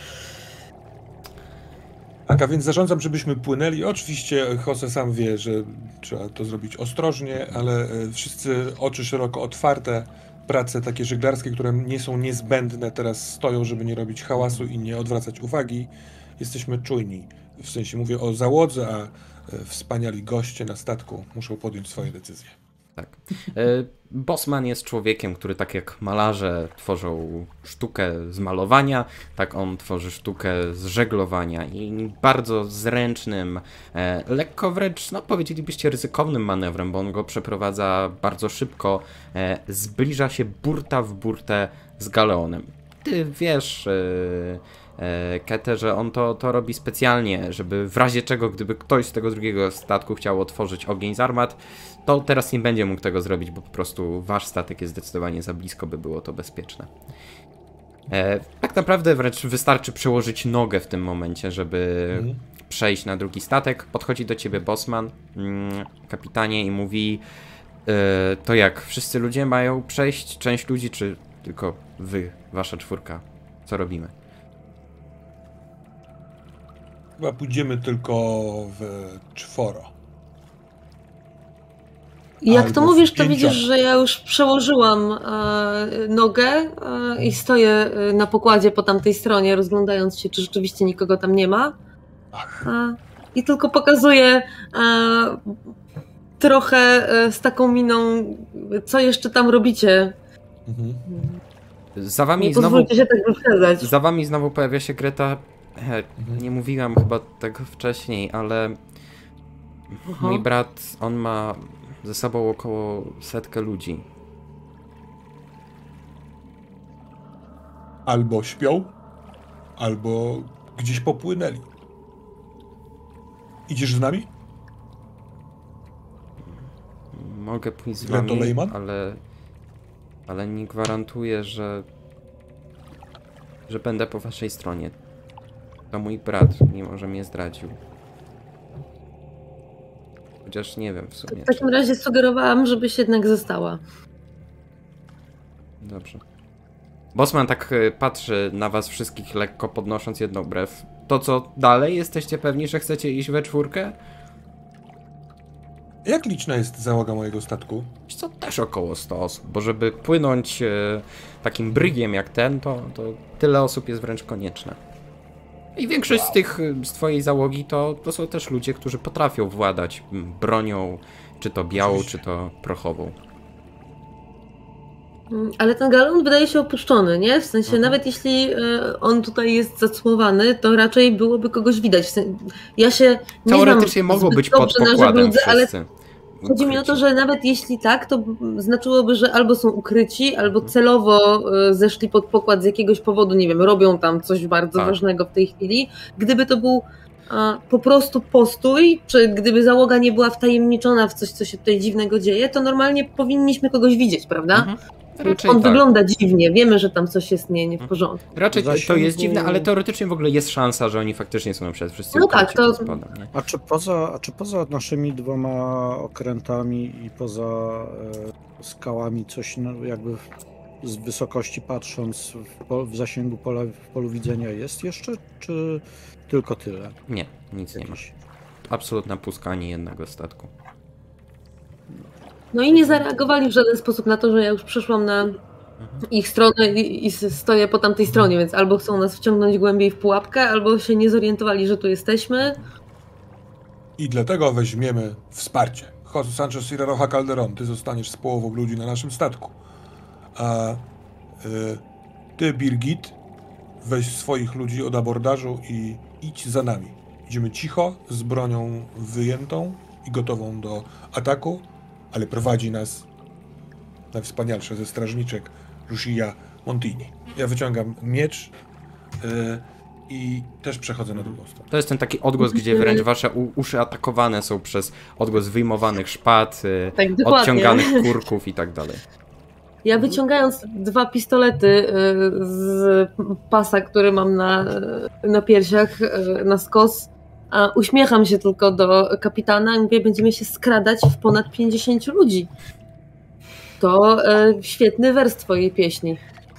Tak, a więc zarządzam, żebyśmy płynęli. Oczywiście Jose sam wie, że trzeba to zrobić ostrożnie, ale wszyscy oczy szeroko otwarte. Prace takie żeglarskie, które nie są niezbędne, teraz stoją, żeby nie robić hałasu i nie odwracać uwagi. Jesteśmy czujni. W sensie mówię o załodze, a wspaniali goście na statku muszą podjąć swoje decyzje. Tak. Bosman jest człowiekiem, który tak jak malarze tworzą sztukę z malowania, tak on tworzy sztukę z żeglowania i bardzo zręcznym, lekko wręcz, no powiedzielibyście ryzykownym manewrem, bo on go przeprowadza bardzo szybko, zbliża się burta w burtę z galeonem. Ty wiesz, Kete, że on to, to robi specjalnie, żeby w razie czego, gdyby ktoś z tego drugiego statku chciał otworzyć ogień z armat, to teraz nie będzie mógł tego zrobić, bo po prostu wasz statek jest zdecydowanie za blisko, by było to bezpieczne. E, tak naprawdę wręcz wystarczy przełożyć nogę w tym momencie, żeby mhm. przejść na drugi statek. Podchodzi do ciebie Bosman, mm, kapitanie, i mówi: e, to jak, wszyscy ludzie mają przejść? Część ludzi, czy tylko wy, wasza czwórka? Co robimy? Chyba pójdziemy tylko w czworo. Jak Albo to mówisz, to pięcioro. widzisz, że ja już przełożyłam e, nogę e, i stoję na pokładzie po tamtej stronie, rozglądając się, czy rzeczywiście nikogo tam nie ma. E, I tylko pokazuję e, trochę e, z taką miną, co jeszcze tam robicie. Mhm. Za wami Nie znowu... pozwólcie się tak wyprzedzać. Za wami znowu pojawia się Greta. He, nie mówiłam chyba tego wcześniej, ale Aha. mój brat, on ma ze sobą około setkę ludzi. Albo śpią, albo gdzieś popłynęli. Idziesz z nami? Mogę pójść z Greto wami, Lehman? ale ale nie gwarantuję, że że będę po waszej stronie. To mój brat, mimo że mnie zdradził. Chociaż nie wiem w sumie. W takim razie sugerowałam, żebyś jednak została. Dobrze. Bosman tak y, patrzy na was wszystkich, lekko podnosząc jedną brew. To co dalej? Jesteście pewni, że chcecie iść we czwórkę? Jak liczna jest załoga mojego statku? Wiesz co, też około sto osób, bo żeby płynąć y, takim brygiem jak ten, to, to tyle osób jest wręcz konieczne. I większość wow. z tych, z twojej załogi to, to są też ludzie, którzy potrafią władać bronią, czy to białą, Oczywiście. czy to prochową. Ale ten galon wydaje się opuszczony, nie? W sensie, mhm. nawet jeśli on tutaj jest zacumowany, to raczej byłoby kogoś widać. W sensie, ja się nie Teoretycznie mogło być pod pokładem ludze, ale wszyscy. Chodzi mi o to, że nawet jeśli tak, to znaczyłoby, że albo są ukryci, albo celowo zeszli pod pokład z jakiegoś powodu, nie wiem, robią tam coś bardzo tak. ważnego w tej chwili. Gdyby to był a, po prostu postój, czy gdyby załoga nie była wtajemniczona w coś, co się tutaj dziwnego dzieje, to normalnie powinniśmy kogoś widzieć, prawda? Mhm. Raczej On tak. wygląda dziwnie, wiemy, że tam coś jest nie, nie w porządku. Raczej Zasięgu... to jest dziwne, ale teoretycznie w ogóle jest szansa, że oni faktycznie są na przykład wszyscy no tak, to... spodem, nie? A czy poza, a czy poza naszymi dwoma okrętami i poza e, skałami coś no, jakby w, z wysokości patrząc w, po, w zasięgu pola, w polu widzenia jest jeszcze, czy tylko tyle? Nie, nic Jakiś... nie ma. Absolutna pustka ani jednego statku. No i nie zareagowali w żaden sposób na to, że ja już przyszłam na ich stronę i, i stoję po tamtej stronie, więc albo chcą nas wciągnąć głębiej w pułapkę, albo się nie zorientowali, że tu jesteśmy. I dlatego weźmiemy wsparcie. Jose Sanchez Sierra Roja Calderon, ty zostaniesz z połową ludzi na naszym statku. A y, ty, Birgit, weź swoich ludzi od abordażu i idź za nami. Idziemy cicho, z bronią wyjętą i gotową do ataku, ale prowadzi nas najwspanialsza ze strażniczek Lucia Montini. Ja wyciągam miecz yy, i też przechodzę na drugą stronę. To jest ten taki odgłos, gdzie wręcz wasze u- uszy atakowane są przez odgłos wyjmowanych szpat, yy, Tak, odciąganych kurków i tak dalej. Ja wyciągając dwa pistolety y, z pasa, który mam na, na piersiach, y, na skos, a uśmiecham się tylko do kapitana i mówię, będziemy się skradać w ponad pięćdziesięciu ludzi. To y, świetny wers twojej pieśni.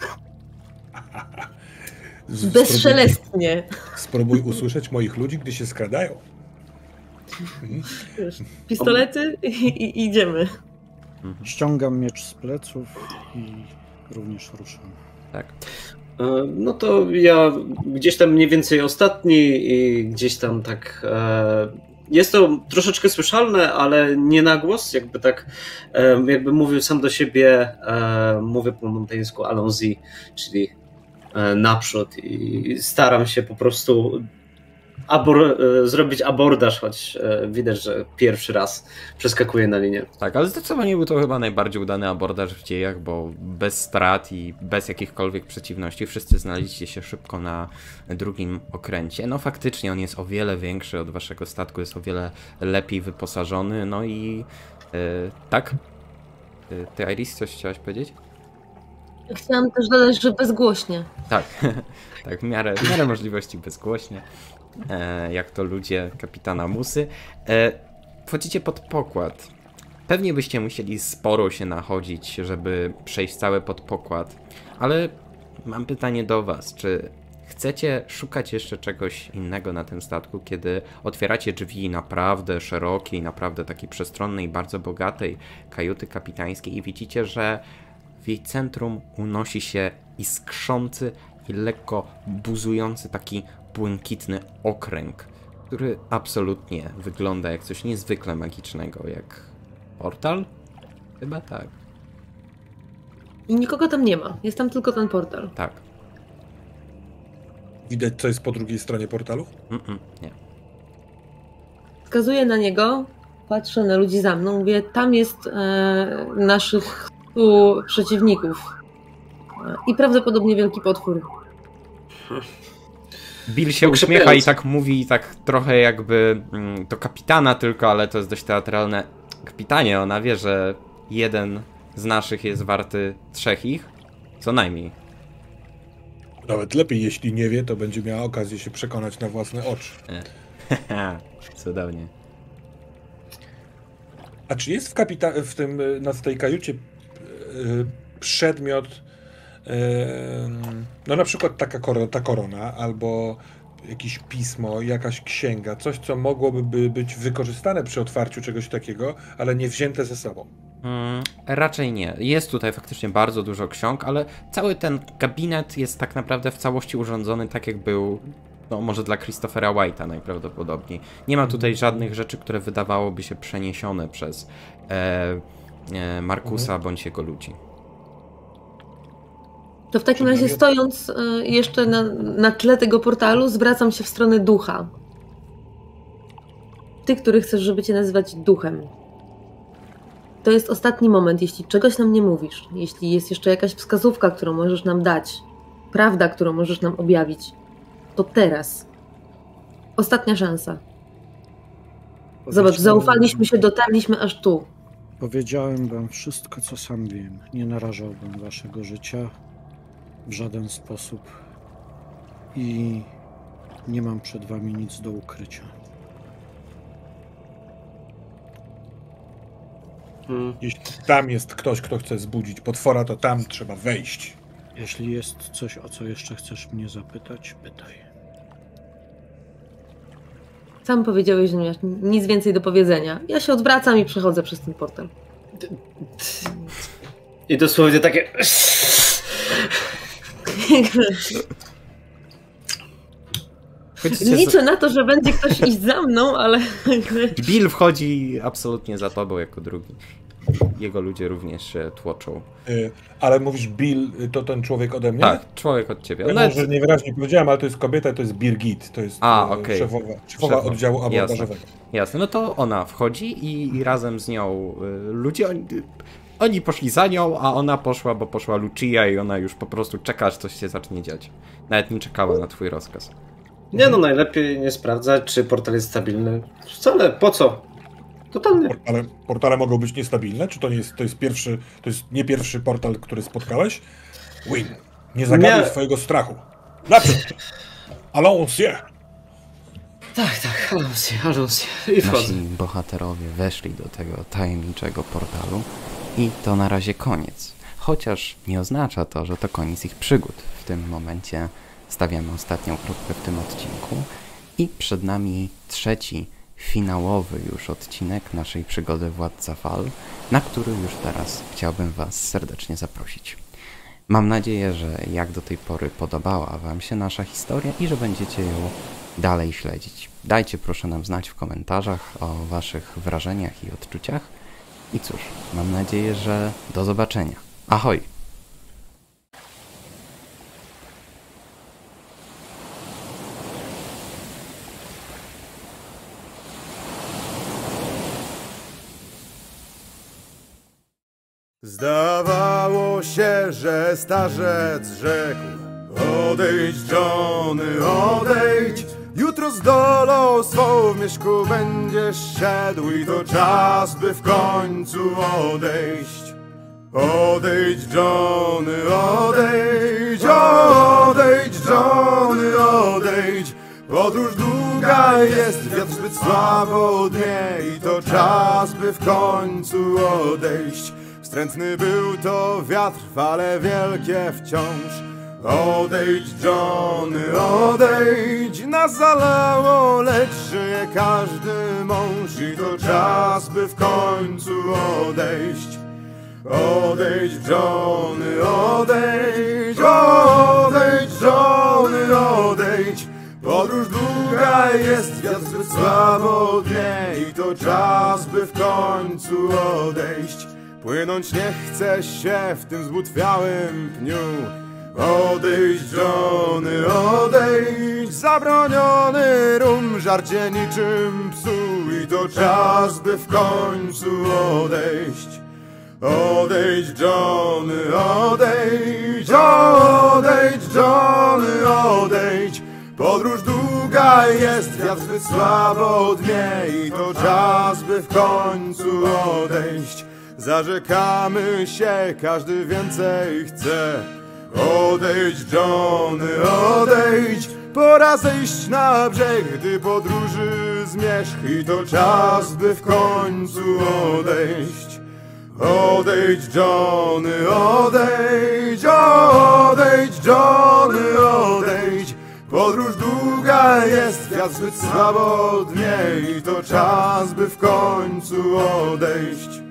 Z- Bezszelestnie. Spróbuj, spróbuj usłyszeć moich ludzi, gdy się skradają. Mhm. Wiesz, pistolety i, i idziemy. Ściągam miecz z pleców i również ruszam. Tak. No to ja gdzieś tam mniej więcej ostatni i gdzieś tam tak... E, jest to troszeczkę słyszalne, ale nie na głos, jakby tak e, jakby mówił sam do siebie, e, mówię po montańsku allons-y, czyli e, naprzód i staram się po prostu abor- e, zrobić abordaż, choć e, widać, że pierwszy raz przeskakuję na linię. Tak, ale zdecydowanie był to chyba najbardziej udany abordaż w dziejach, bo bez strat i bez jakichkolwiek przeciwności wszyscy znaleźliście się szybko na drugim okręcie. No faktycznie on jest o wiele większy od waszego statku, jest o wiele lepiej wyposażony, no i yy, tak? Ty, ty Iris, coś chciałaś powiedzieć? Chciałam też dodać, że bezgłośnie. Tak, tak, w miarę, w miarę możliwości bezgłośnie, e, jak to ludzie kapitana Musy. E, wchodzicie pod pokład. Pewnie byście musieli sporo się nachodzić, żeby przejść cały podpokład, ale mam pytanie do was, czy chcecie szukać jeszcze czegoś innego na tym statku, kiedy otwieracie drzwi naprawdę szerokiej, naprawdę takiej przestronnej, bardzo bogatej kajuty kapitańskiej i widzicie, że w jej centrum unosi się iskrzący i lekko buzujący taki błękitny okręg, który absolutnie wygląda jak coś niezwykle magicznego, jak portal? Chyba tak. I nikogo tam nie ma. Jest tam tylko ten portal. Tak. Widać, co jest po drugiej stronie portalu? Mm-mm, nie. Wskazuję na niego, patrzę na ludzi za mną, mówię, tam jest e, naszych stu przeciwników. E, I prawdopodobnie wielki potwór. Bill się uśmiecha i tak mówi, i tak trochę jakby mm, to kapitana tylko, ale to jest dość teatralne. Kapitanie, ona wie, że jeden z naszych jest warty trzech ich? Co najmniej. Nawet lepiej, jeśli nie wie, to będzie miała okazję się przekonać na własne oczy. Cudownie. A czy jest w, kapita- w tym, na tej kajucie yy, przedmiot, yy, no na przykład taka korona, ta korona, albo jakieś pismo, jakaś księga, coś, co mogłoby by być wykorzystane przy otwarciu czegoś takiego, ale nie wzięte ze sobą? Mm, raczej nie. Jest tutaj faktycznie bardzo dużo ksiąg, ale cały ten gabinet jest tak naprawdę w całości urządzony tak, jak był, no może dla Christophera White'a najprawdopodobniej. Nie ma tutaj żadnych rzeczy, które wydawałoby się przeniesione przez e, e, Markusa mhm. bądź jego ludzi. To w takim razie stojąc y, jeszcze na, na tle tego portalu zwracam się w stronę ducha. Ty, który chcesz, żeby cię nazywać duchem. To jest ostatni moment, jeśli czegoś nam nie mówisz, jeśli jest jeszcze jakaś wskazówka, którą możesz nam dać, prawda, którą możesz nam objawić, to teraz. Ostatnia szansa. Zobacz, zaufaliśmy się, dotarliśmy aż tu. Powiedziałem wam wszystko, co sam wiem. Nie narażałbym waszego życia w żaden sposób i nie mam przed wami nic do ukrycia. Hmm. Jeśli tam jest ktoś, kto chce zbudzić potwora, to tam trzeba wejść. Jeśli jest coś, o co jeszcze chcesz mnie zapytać, pytaj. Sam powiedziałeś, że nie masz nic więcej do powiedzenia. Ja się odwracam i przechodzę przez ten portal. I dosłownie takie... Wchodzicie Liczę z... na to, że będzie ktoś iść za mną, ale... Bill wchodzi absolutnie za tobą jako drugi. Jego ludzie również się tłoczą. Y, ale mówisz Bill, to ten człowiek ode mnie? Tak, człowiek od ciebie. Ja Ona może niewyraźnie powiedziałem, ale to jest kobieta, to jest Birgit, to jest A, e, okej. szefowa, szefowa Szefowa. oddziału Jasne. abordażowego. Jasne, no to ona wchodzi i, i razem z nią y, ludzie, oni, oni poszli za nią, a ona poszła, bo poszła Lucia i ona już po prostu czeka, aż coś się zacznie dziać. Nawet nie czekała na twój rozkaz. Nie no, najlepiej nie sprawdzać, czy portal jest stabilny. Wcale, po co? Totalnie. Portale, portale mogą być niestabilne? Czy to nie jest, to jest pierwszy, to jest nie pierwszy portal, który spotkałeś? Win, nie zagaduj Nie. swojego strachu. Naprzód! Allons-y! Tak, tak, alonsje, alonsje. I wchodzę. Nasi bohaterowie weszli do tego tajemniczego portalu i to na razie koniec. Chociaż nie oznacza to, że to koniec ich przygód. W tym momencie stawiamy ostatnią kropkę w tym odcinku i przed nami trzeci, finałowy już odcinek naszej przygody Władca Fal, na który już teraz chciałbym Was serdecznie zaprosić. Mam nadzieję, że jak do tej pory podobała Wam się nasza historia i że będziecie ją dalej śledzić. Dajcie proszę nam znać w komentarzach o Waszych wrażeniach i odczuciach. I cóż, mam nadzieję, że do zobaczenia. Ahoj! Zdawało się, że starzec rzekł: odejdź, Johnny, odejdź. Jutro z dolą swą w mieszku będziesz szedł i to czas, by w końcu odejść. Odejdź, Johnny, odejdź, odejdź, Johnny, odejdź. Podróż długa jest, wiatr zbyt słabo dnie i to czas, by w końcu odejść. Wstrętny był to wiatr, fale wielkie wciąż. Odejdź, Johnny, odejdź. Nas zalało, lecz żyje każdy mąż i to czas, by w końcu odejść. Odejdź, Johnny, odejdź, odejdź, Johnny, odejdź. Podróż długa jest, wiatr zbyt słabo dnie i to czas, by w końcu odejść. Płynąć nie chce się w tym zbutwiałym pniu. Odejdź, Johnny, odejdź. Zabroniony rum, żarcie niczym psu i to czas, by w końcu odejść. Odejdź, Johnny, odejdź, odejdź, Johnny, odejdź. Podróż długa jest, wiatr zbyt słabo dnie i to czas, by w końcu odejść. Zarzekamy się, każdy więcej chce. Odejdź, Johnny, odejdź. Pora zejść na brzeg, gdy podróży zmierzch i to czas, by w końcu odejść. Odejdź, Johnny, odejdź, odejdź, Johnny, odejdź. Podróż długa jest, wiatr zbyt słabo dnie i to czas, by w końcu odejść.